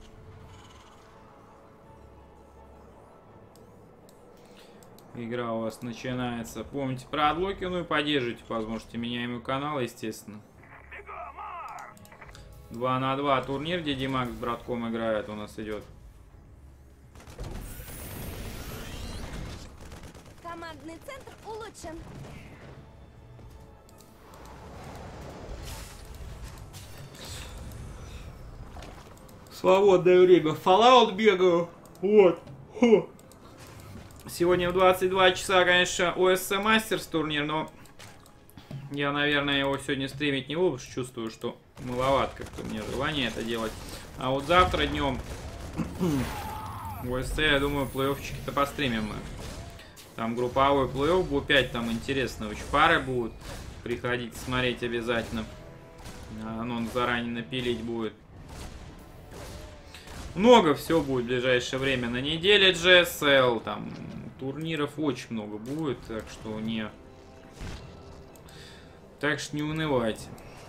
Игра у вас начинается. Помните про адлоки, ну и поддержите, возможно, меняемый канал, естественно. 2 на 2 турнир, где Димаг с братком играет, у нас идет. Командный центр улучшен. Свободное время. Fallout бегаю. Вот. Хо. Сегодня в 22 часа, конечно, ОСЦ Мастерс турнир, но я, наверное, его сегодня стримить не буду, потому что чувствую, что маловато как-то мне желание это делать. А вот завтра днем в ОСЦ, я думаю, плей-оффчики-то постримим мы. Там групповой плей-офф будет 5, там интересно, очень пары будут. Приходите смотреть обязательно. Анонс заранее напилить будет. Много всего будет в ближайшее время. На неделе GSL, там турниров очень много будет, так что не унывайте.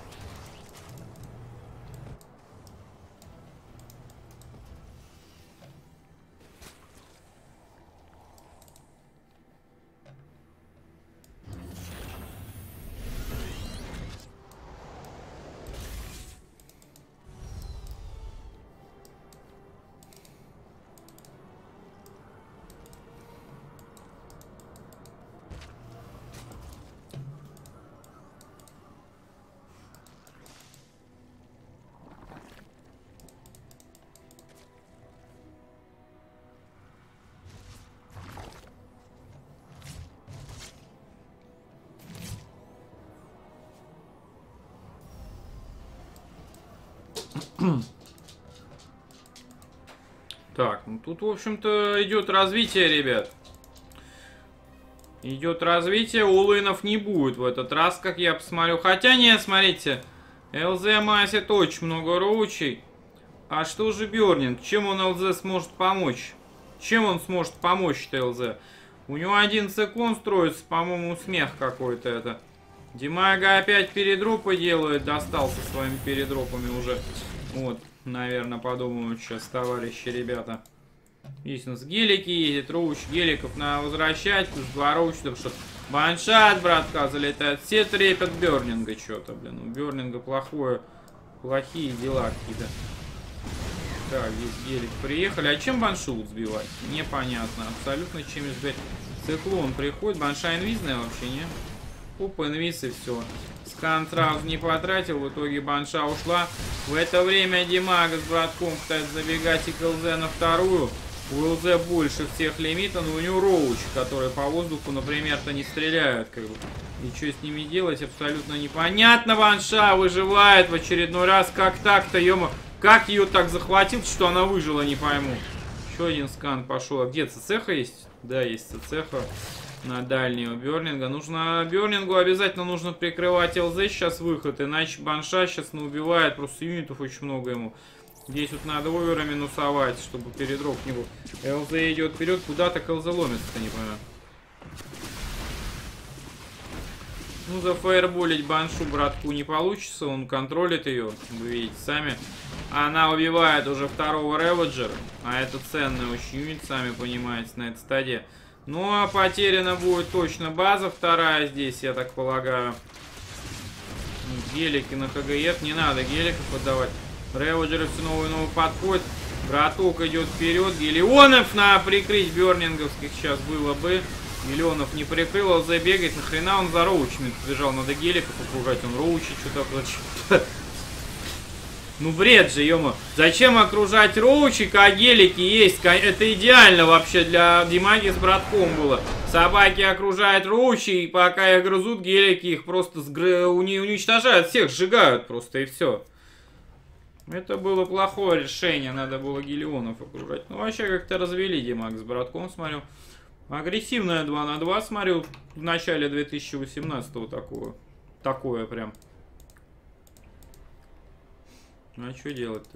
Так, ну тут, в общем-то, идет развитие, ребят. Идет развитие, улынов не будет в этот раз, как я посмотрю. Хотя нет, смотрите, ЛЗ масит очень много роучей. А что же Бёрнинг? Чем он ЛЗ сможет помочь? Чем он сможет помочь-то ЛЗ? У него один циклон строится, по-моему, смех какой-то это. Димага опять передропы делает, достал со своими передропами уже. Вот, наверное, подумают сейчас товарищи, ребята. Здесь у нас гелики едет, роуч, геликов надо возвращать, плюс 2 роуча, потому что баншат, братка, залетает. Все трепят Бёрнинга что-то, блин. У Бёрнинга плохие дела какие-то. Так, здесь гелик приехали. А чем баншут сбивать? Непонятно. Абсолютно чем сбивать. Циклон приходит. Банша инвизная вообще, не? Оп, инвиз и все. Скан сразу не потратил. В итоге банша ушла. В это время Димага с братком пытается забегать и КЛЗ на вторую. У ЛЗ больше всех лимита, но у него роучи, которые по воздуху, например-то, не стреляют. Как бы. И что с ними делать, абсолютно непонятно. Ванша выживает в очередной раз. Как так-то, ё-мо? Как ее так захватил, что она выжила, не пойму. Еще один скан пошел. А где ЦЦХ есть? Да, есть ЦЦХ на дальнего Берлинга. Нужно Берлингу обязательно нужно прикрывать ЛЗ сейчас выход, иначе Банша сейчас убивает. Просто юнитов очень много ему. Здесь вот надо овера минусовать, чтобы передроп не был. ЛЗ идет вперед, куда-то ЛЗ ломится-то, не понимаю. Ну, зафаерболить Баншу братку не получится, он контролит ее, вы видите сами. Она убивает уже второго Реводжера, а это ценный очень юнит, сами понимаете, на этой стадии. Ну, а потеряна будет точно база вторая здесь, я так полагаю. Гелики на КГФ, не надо геликов отдавать. Реводжеры все новые и новые подходят. Браток идет вперед. Гелионов на прикрыть бернинговских сейчас было бы. Миллионов не прикрыл, ЛЗ бегает. Нахрена он за роучами побежал? Надо геликов окружать. Он роучи что-то. Ну бред же, ё-мо. Зачем окружать роучи, как гелики есть? Это идеально вообще для Димаги с братком было. Собаки окружают роучи, и пока их грызут, гелики их просто уничтожают. Всех сжигают просто, и все. Это было плохое решение, надо было Гелионов окружать. Ну, вообще, как-то развели Димаг с братком, смотрю. Агрессивная 2 на 2, смотрю, в начале 2018-го такое прям. Ну, а что делать-то?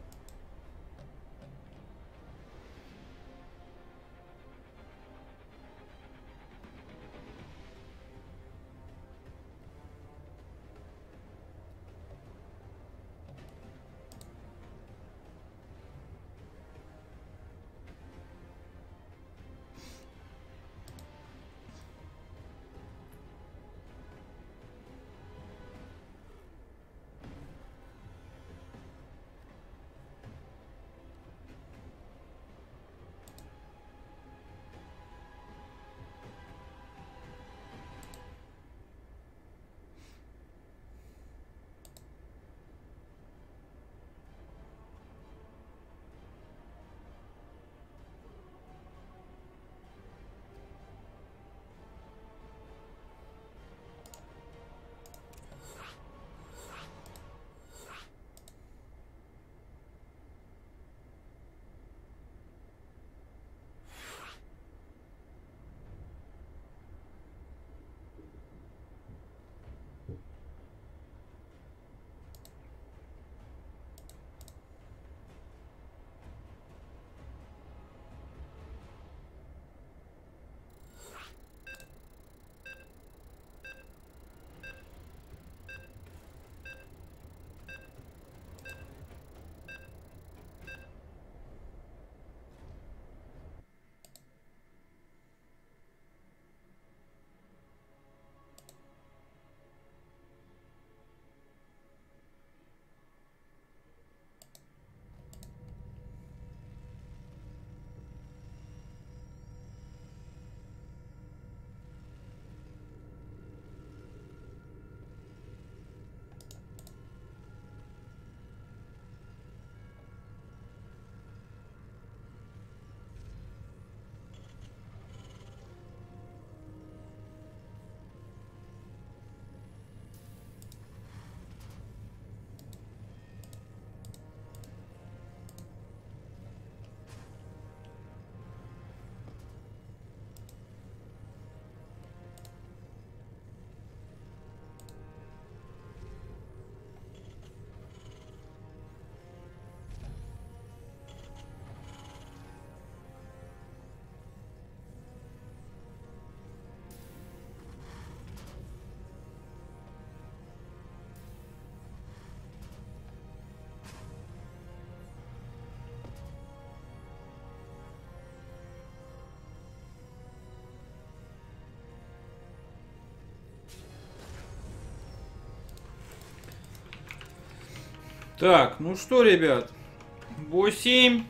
Так, ну что, ребят. Бой 7.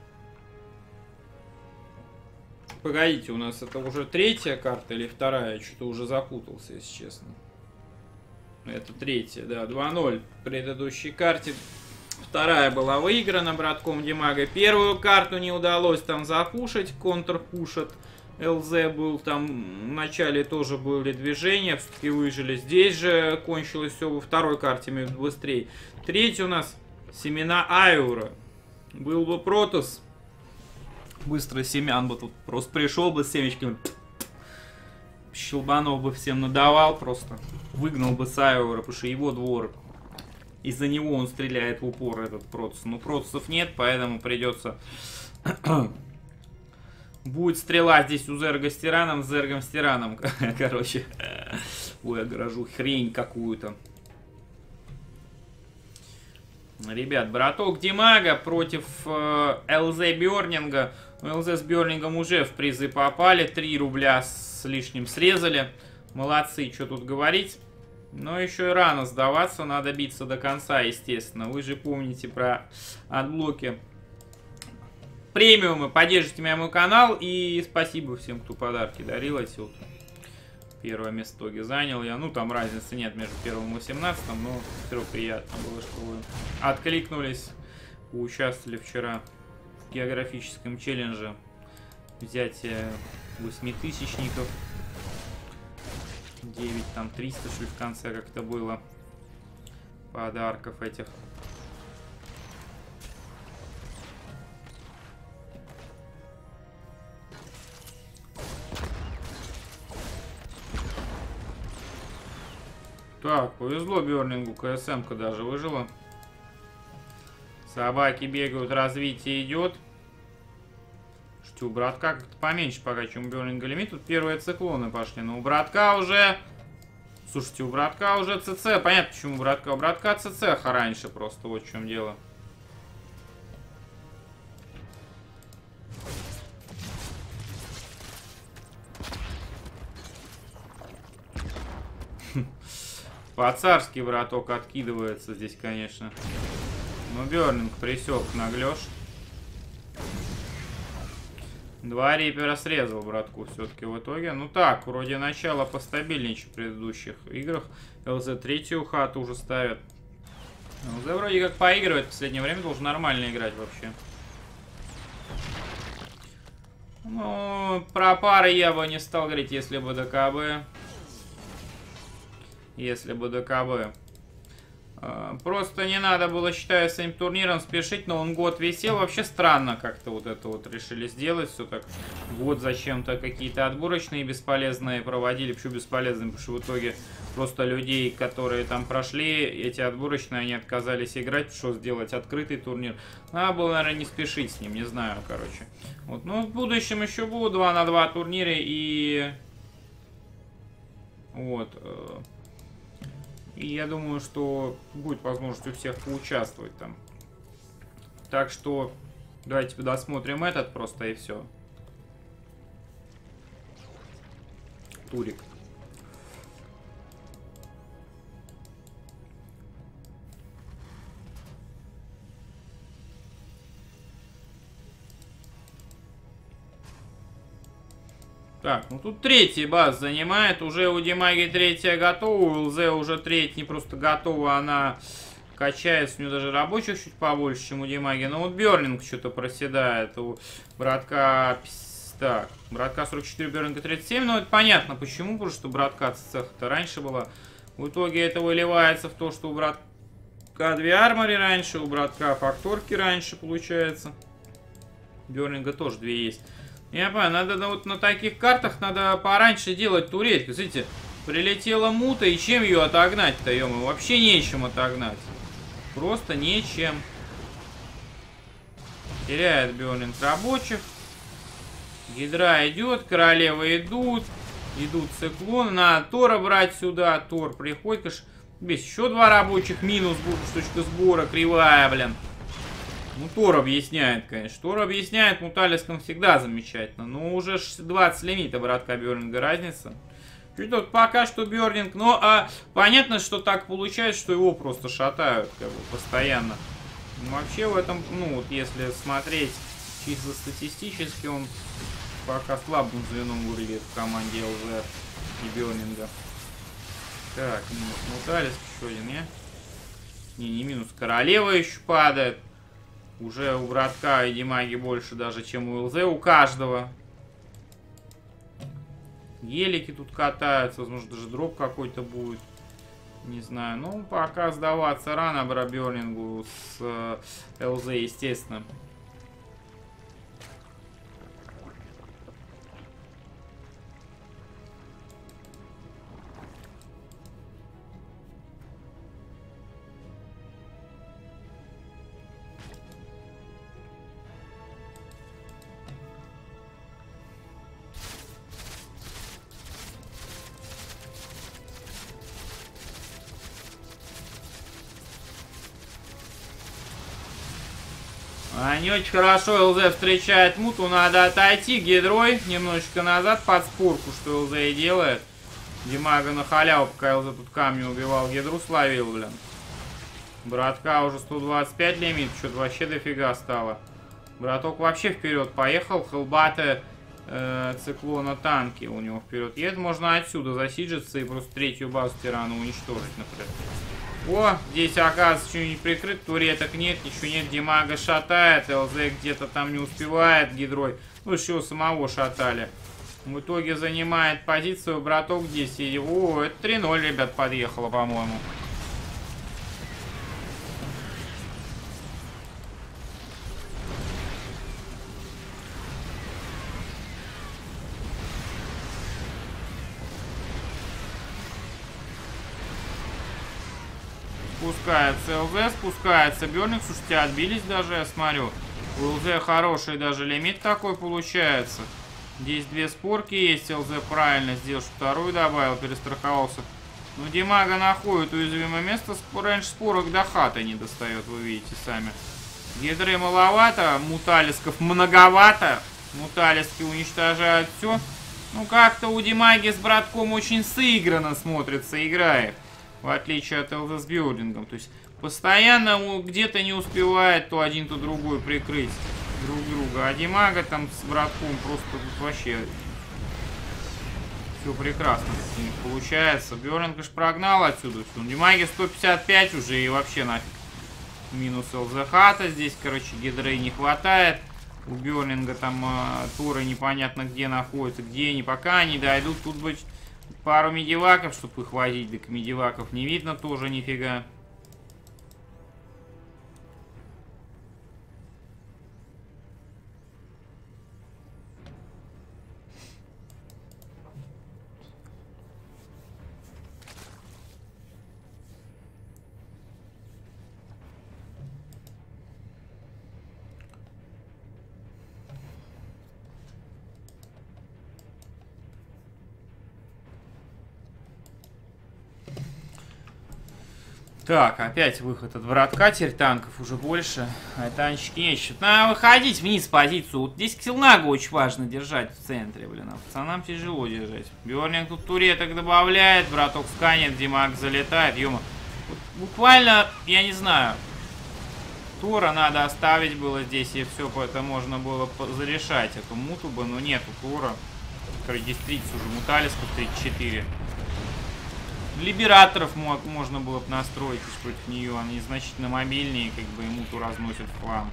Погодите, у нас это уже третья карта или вторая? Что-то уже запутался, если честно. Это третья, да, 2-0 в предыдущей карте. Вторая была выиграна братком Димага. Первую карту не удалось там запушить. Контрпуш от ЛЗ был там. В начале тоже были движения. Все-таки выжили. Здесь же кончилось все во второй карте быстрее. Третья у нас семена Айура. Был бы Протос. Быстро семян бы тут просто пришел бы с семечками. Щелбанов бы всем надавал просто. Выгнал бы с Айура, потому что его двор. Из-за него он стреляет в упор, этот Протос. Но Протосов нет, поэтому придется... Будет стрела здесь у Зерга с Тираном, с Зергом с Тираном. Короче. Ой, я грожу хрень какую-то. Ребят, браток Димага против ЛЗ Бёрнинга. ЛЗ с Бёрнингом уже в призы попали. 3 рубля с лишним срезали. Молодцы, что тут говорить. Но еще и рано сдаваться, надо биться до конца, естественно. Вы же помните про отблоки премиумы. Поддержите меня мой канал. И спасибо всем, кто подарки дарил. Эти вот. Первое место в итоге занял я. Ну, там разницы нет между первым и 18-м, но все равно приятно было, что вы откликнулись. Участвовали вчера в географическом челлендже. Взятие 8000-ников. 9, там 300, что ли, в конце как-то было. Подарков этих. Так, повезло Бёрнингу, КСМ-ка даже выжила. Собаки бегают, развитие идет. Что у братка как-то поменьше пока, чем у Бёрнинга лимит. Тут первые циклоны пошли, но у братка уже... Слушайте, у братка уже ЦЦ. Понятно, почему у братка. У братка ЦЦ раньше просто, вот в чем дело. По-царски браток откидывается здесь, конечно. Но Бёрнинг присек наглёж. 2 рипера срезал братку все-таки в итоге. Ну так, вроде начало постабильнее, чем в предыдущих играх. ЛЗ третью хату уже ставят. ЛЗ вроде как поигрывает в последнее время, должен нормально играть вообще. Ну, про пары я бы не стал говорить, если бы ДКБ. Если бы ДКБ. Просто не надо было, считаю, с этим турниром спешить, но он год висел. Вообще странно как-то вот это вот решили сделать. Все так год зачем-то какие-то отборочные бесполезные проводили. Почему бесполезные? Потому что в итоге просто людей, которые там прошли, эти отборочные, они отказались играть. Что сделать? Открытый турнир. Надо было, наверное, не спешить с ним, не знаю, короче. Вот. Ну, в будущем еще будут 2 на 2 турниры и... Вот... И я думаю, что будет возможность у всех поучаствовать там. Так что давайте досмотрим этот просто и все. Турик. Так, ну тут третий баз занимает. Уже у Димаги третья готова. У ЛЗ уже третья не просто готова, она качается. У нее даже рабочих чуть побольше, чем у Димаги. Но вот Бёрнинг что-то проседает. У братка... Так, братка 44, Бёрнинга 37. Ну это понятно почему. Потому что братка цеха-то раньше была. В итоге это выливается в то, что у братка 2 армори раньше. У братка факторки раньше получается. Бёрнинга тоже 2 есть. Я понимаю, надо вот на таких картах надо пораньше делать турельку. Смотрите, прилетела мута, и чем ее отогнать-то, ё-моё? Вообще нечем отогнать. Просто нечем. Теряет Бёрнинг рабочих. Гидра идет, королевы идут. Идут циклоны. Надо Тора брать сюда. Тор приходит, конечно. Без еще 2 рабочих. Минус точка сбора. Кривая, блин. Ну, Тор объясняет, конечно. Тор объясняет, муталиском всегда замечательно. Но уже 20 лимита братка Бёрнинга разница. Что-то пока что Бёрнинг. Но понятно, что так получается, что его просто шатают как бы постоянно. Ну, вообще в этом, ну вот если смотреть чисто статистически, он пока слабым звеном выглядит в команде ЛЗ и Бёрнинга. Так, минус муталиск еще один, не? Не минус. Королева еще падает. Уже у братка и Димаги больше даже, чем у ЛЗ. У каждого. Гелики тут катаются. Возможно, даже дроп какой-то будет. Не знаю. Ну, пока сдаваться рано Браберлингу с ЛЗ, естественно. Не очень хорошо ЛЗ встречает муту, надо отойти. Гидрой немножечко назад под спорку, что ЛЗ и делает. Димага на халяву, пока ЛЗ тут камни убивал, гидру словил, блин. Братка уже 125 лимит, что-то вообще дофига стало. Браток вообще вперед поехал, хелбаты циклона танки у него вперед едет. Можно отсюда засиджиться и просто третью базу тирана уничтожить, например. О, здесь, оказывается, что-нибудь прикрыт, туреток нет, ничего нет, Димага шатает, ЛЗ где-то там не успевает, гидрой. Ну, еще самого шатали. В итоге занимает позицию, браток здесь. И... О, это 3-0, ребят, подъехало, по-моему. Спускается ЛЗ, спускается Бёрнинг. Слушайте, отбились даже, я смотрю. У ЛЗ хороший даже лимит такой получается. Здесь две спорки есть, ЛЗ правильно сделал, что вторую добавил, перестраховался. Но Димага находит уязвимое место, раньше спорок до хаты не достает, вы видите сами. Гидры маловато, муталисков многовато. Муталиски уничтожают все. Ну как-то у Димаги с братком очень сыгранно смотрится, играет. В отличие от ЛЗ с билдингом. То есть постоянно где-то не успевает то один, то другой прикрыть друг друга. А Димага там с братком просто тут вообще все прекрасно у них получается. Бёрлинг аж прогнал отсюда все. У Димаги 155 уже и вообще нафиг. Минус ЛЗ хата. Здесь, короче, гидры не хватает. У Бёрлинга там туры непонятно где находятся, где они. Пока они дойдут, тут быть пару медиваков, чтобы их возить. Так медиваков не видно тоже нифига. Так, опять выход от братка, теперь танков уже больше, а танчики нечего. Надо выходить вниз позицию. Вот здесь Ксилнагу очень важно держать в центре, блин, а пацанам тяжело держать. Бёрлинг тут туреток добавляет, браток сканет, Димаг залетает, ё-мо. Вот буквально, я не знаю, Тора надо оставить было здесь, и все это можно было зарешать, эту муту бы, но нету Тора. Короче, здесь 30 уже муталисков, 34. Либераторов можно было бы настроить против нее. Они значительно мобильнее, как бы ему то разносят в хлам.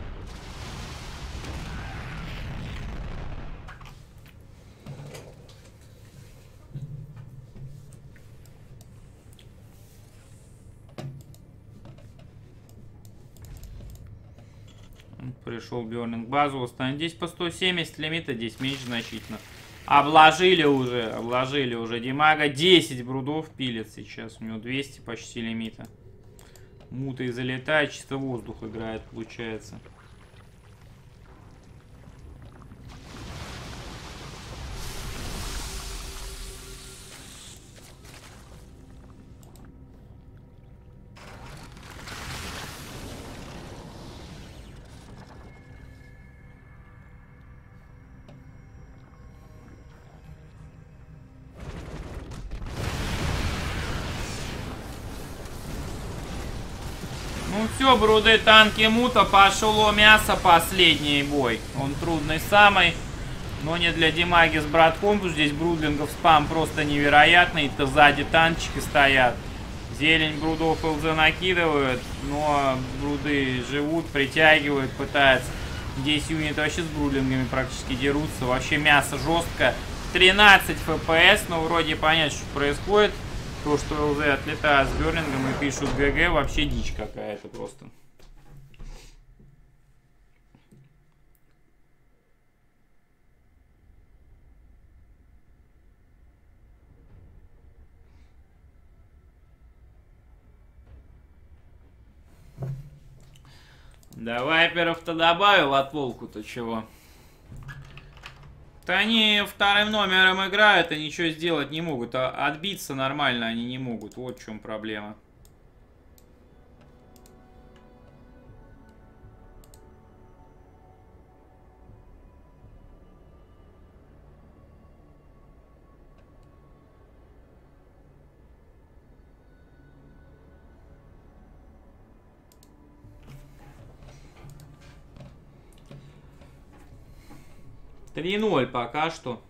Пришел Бёрлинг базу. Останется здесь по 170 лимита, здесь меньше значительно. Обложили уже Димага. 10 брудов пилит сейчас. У него 200 почти лимита. Мутой залетает, чисто воздух играет, получается. Ну все, бруды, танки мута, пошло мясо, последний бой. Он трудный самый, но не для Димаги с братком. Здесь брудлингов спам просто невероятный. Это сзади танчики стоят. Зелень брудов ЛЗ накидывают, но бруды живут, притягивают, пытаются. 10 юнит вообще с брулингами практически дерутся. Вообще мясо жестко. 13 FPS, но вроде понять, что происходит. То, что ЛЗ отлетает с берлингом и пишут ГГ, вообще дичь какая-то просто. Да, вайперов-то добавил, от волку-то чего? Да они вторым номером играют и ничего сделать не могут. А отбиться нормально они не могут. Вот в чем проблема. Три 0 пока что.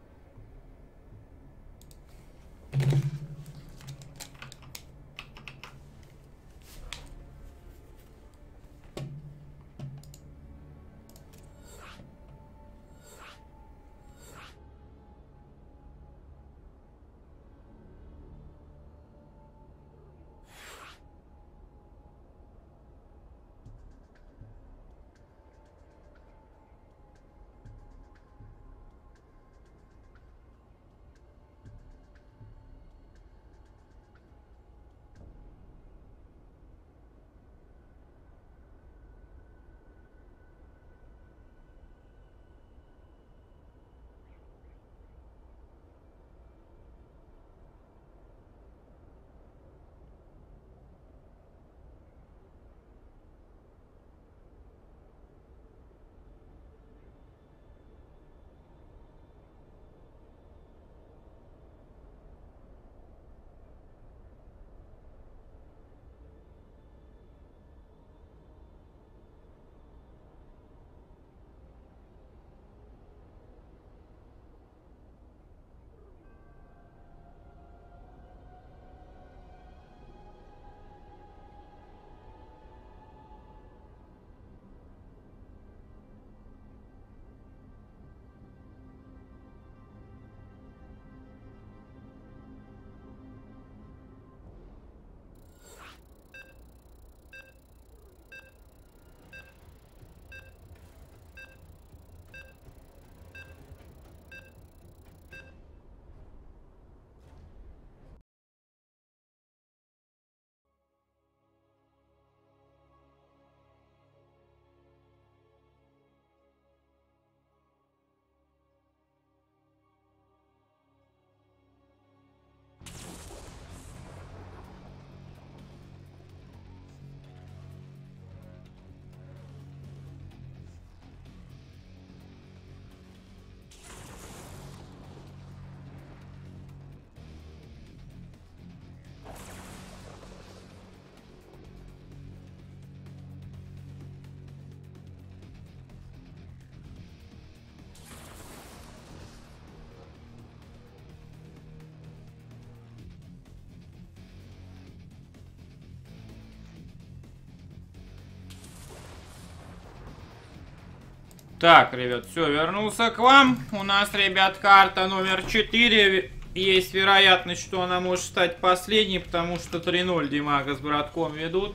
Так, ребят, все, вернулся к вам. У нас, ребят, карта номер 4. Есть вероятность, что она может стать последней, потому что 3-0 Димага с братком ведут.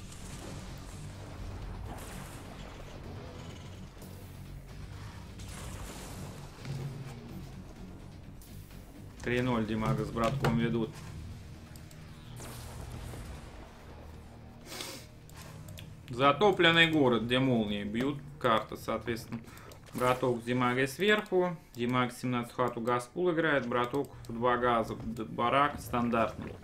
Димага с братком ведут. Затопленный город, где молнии бьют. Карта, соответственно. Браток с Димагой сверху. Димаг 17 хату Газпул играет. Браток в 2 газа. Барак стандартный.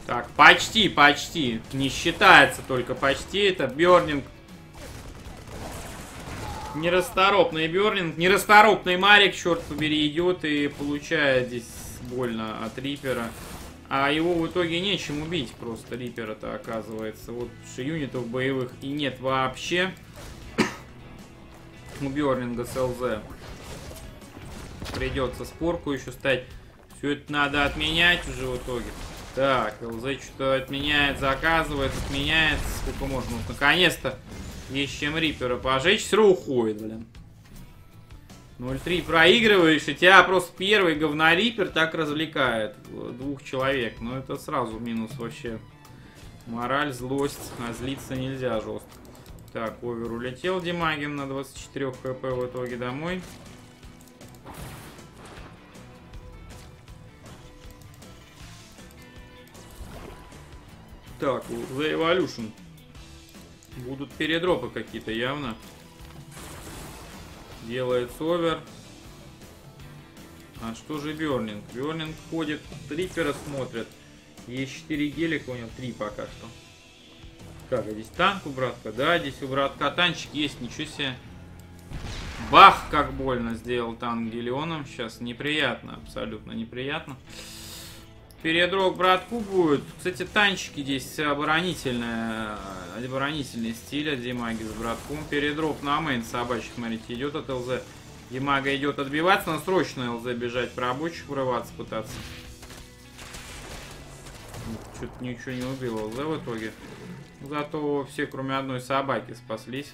Так, почти, почти. Не считается только почти. Это Бёрнинг. Нерасторопный Бёрнинг. Нерасторопный Марик, черт побери, идет и получает здесь больно от Рипера. А его в итоге нечем убить просто, Рипера-то оказывается. Вот юнитов боевых и нет вообще. У Бёрнинга с ЛЗ. Придется спорку еще ставить. Все это надо отменять уже в итоге. Так, ЛЗ что-то отменяет, заказывает, отменяет. Сколько можно? Вот, наконец-то есть чем Рипера пожечь. Все равно уходит, блин. 0-3 проигрываешь, и тебя просто первый говнорипер так развлекает. Двух человек. Ну это сразу минус вообще. Мораль, злость. А злиться нельзя жестко. Так, овер улетел Димагин на 24 хп в итоге домой. Так, The Evolution. Будут передропы какие-то явно. Делает овер. А что же Бёрнинг? Бёрнинг ходит, Рипера смотрит. Есть 4 гелика, у него 3 пока что. Так, а здесь танк у братка? Да, здесь у братка танчик есть, ничего себе. Бах, как больно сделал танк Гелионом. Сейчас неприятно, абсолютно неприятно. Передроп братку будет. Кстати, танчики здесь оборонительный стиль от Димаги с братком. Передроп на мейн собачек, смотрите, идет от ЛЗ. Димага идет отбиваться, но срочно ЛЗ бежать про рабочих, врываться пытаться. Что-то ничего не убил ЛЗ в итоге. Зато все, кроме одной собаки, спаслись.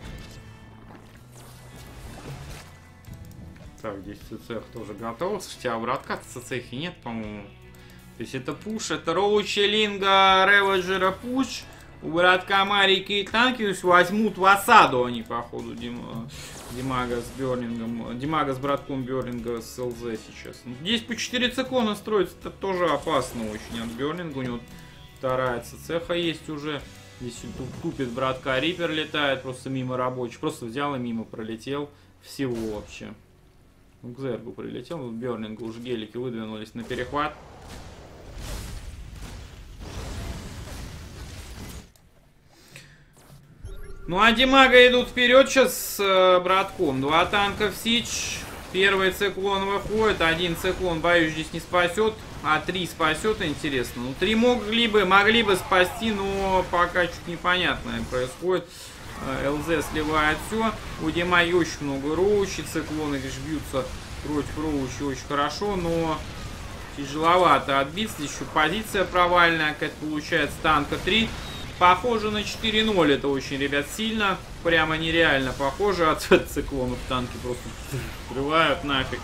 Так, здесь ЦЦХ тоже готов. Слушайте, а у братка ЦЦХи нет, по-моему. То есть это пуш, это Роучи, Линга, Реваджера пуш. У братка Марики и танки возьмут в осаду они, походу, Димага с Бёрнингом. Димага с братком Бёрнинга с ЛЗ сейчас. Здесь по 4 циклона строится, это тоже опасно очень от Бёрнинга. У него вторая ЦЦХа есть уже. Здесь тупит братка, Рипер летает просто мимо рабочих. Просто взял и мимо пролетел. Всего вообще. К Зергу прилетел, у Бёрнинга уже гелики выдвинулись на перехват. Ну а Димага идут вперед сейчас с братком. 2 танка в Сич. Первый циклон выходит. 1 циклон, боюсь, здесь не спасет. А 3 спасет, интересно. Ну 3 могли бы спасти, но пока чуть непонятное происходит. ЛЗ сливает все. У Димаги очень много роучи. Циклоны лишь бьются против роучи очень хорошо, но тяжеловато отбиться. Еще позиция провальная. Какая-то получается танка 3. Похоже на 4-0. Это очень, ребят, сильно. Прямо нереально похоже. От циклонов танки просто открывают нафиг.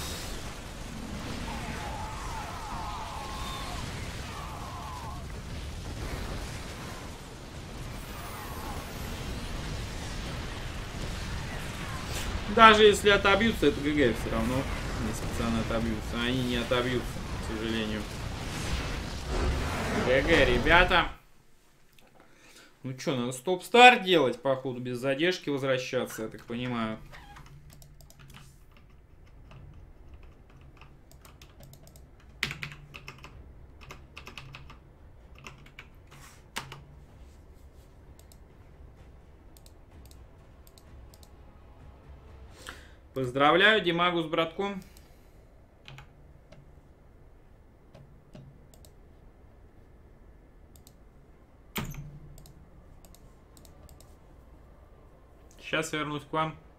Даже если отобьются, это ГГ все равно. Если пацаны отобьются. Они не отобьются, к сожалению. ГГ, ребята. Ну что, надо стоп-старт делать, походу, без задержки возвращаться, я так понимаю. Поздравляю Димагу с братком. Сейчас вернусь к вам.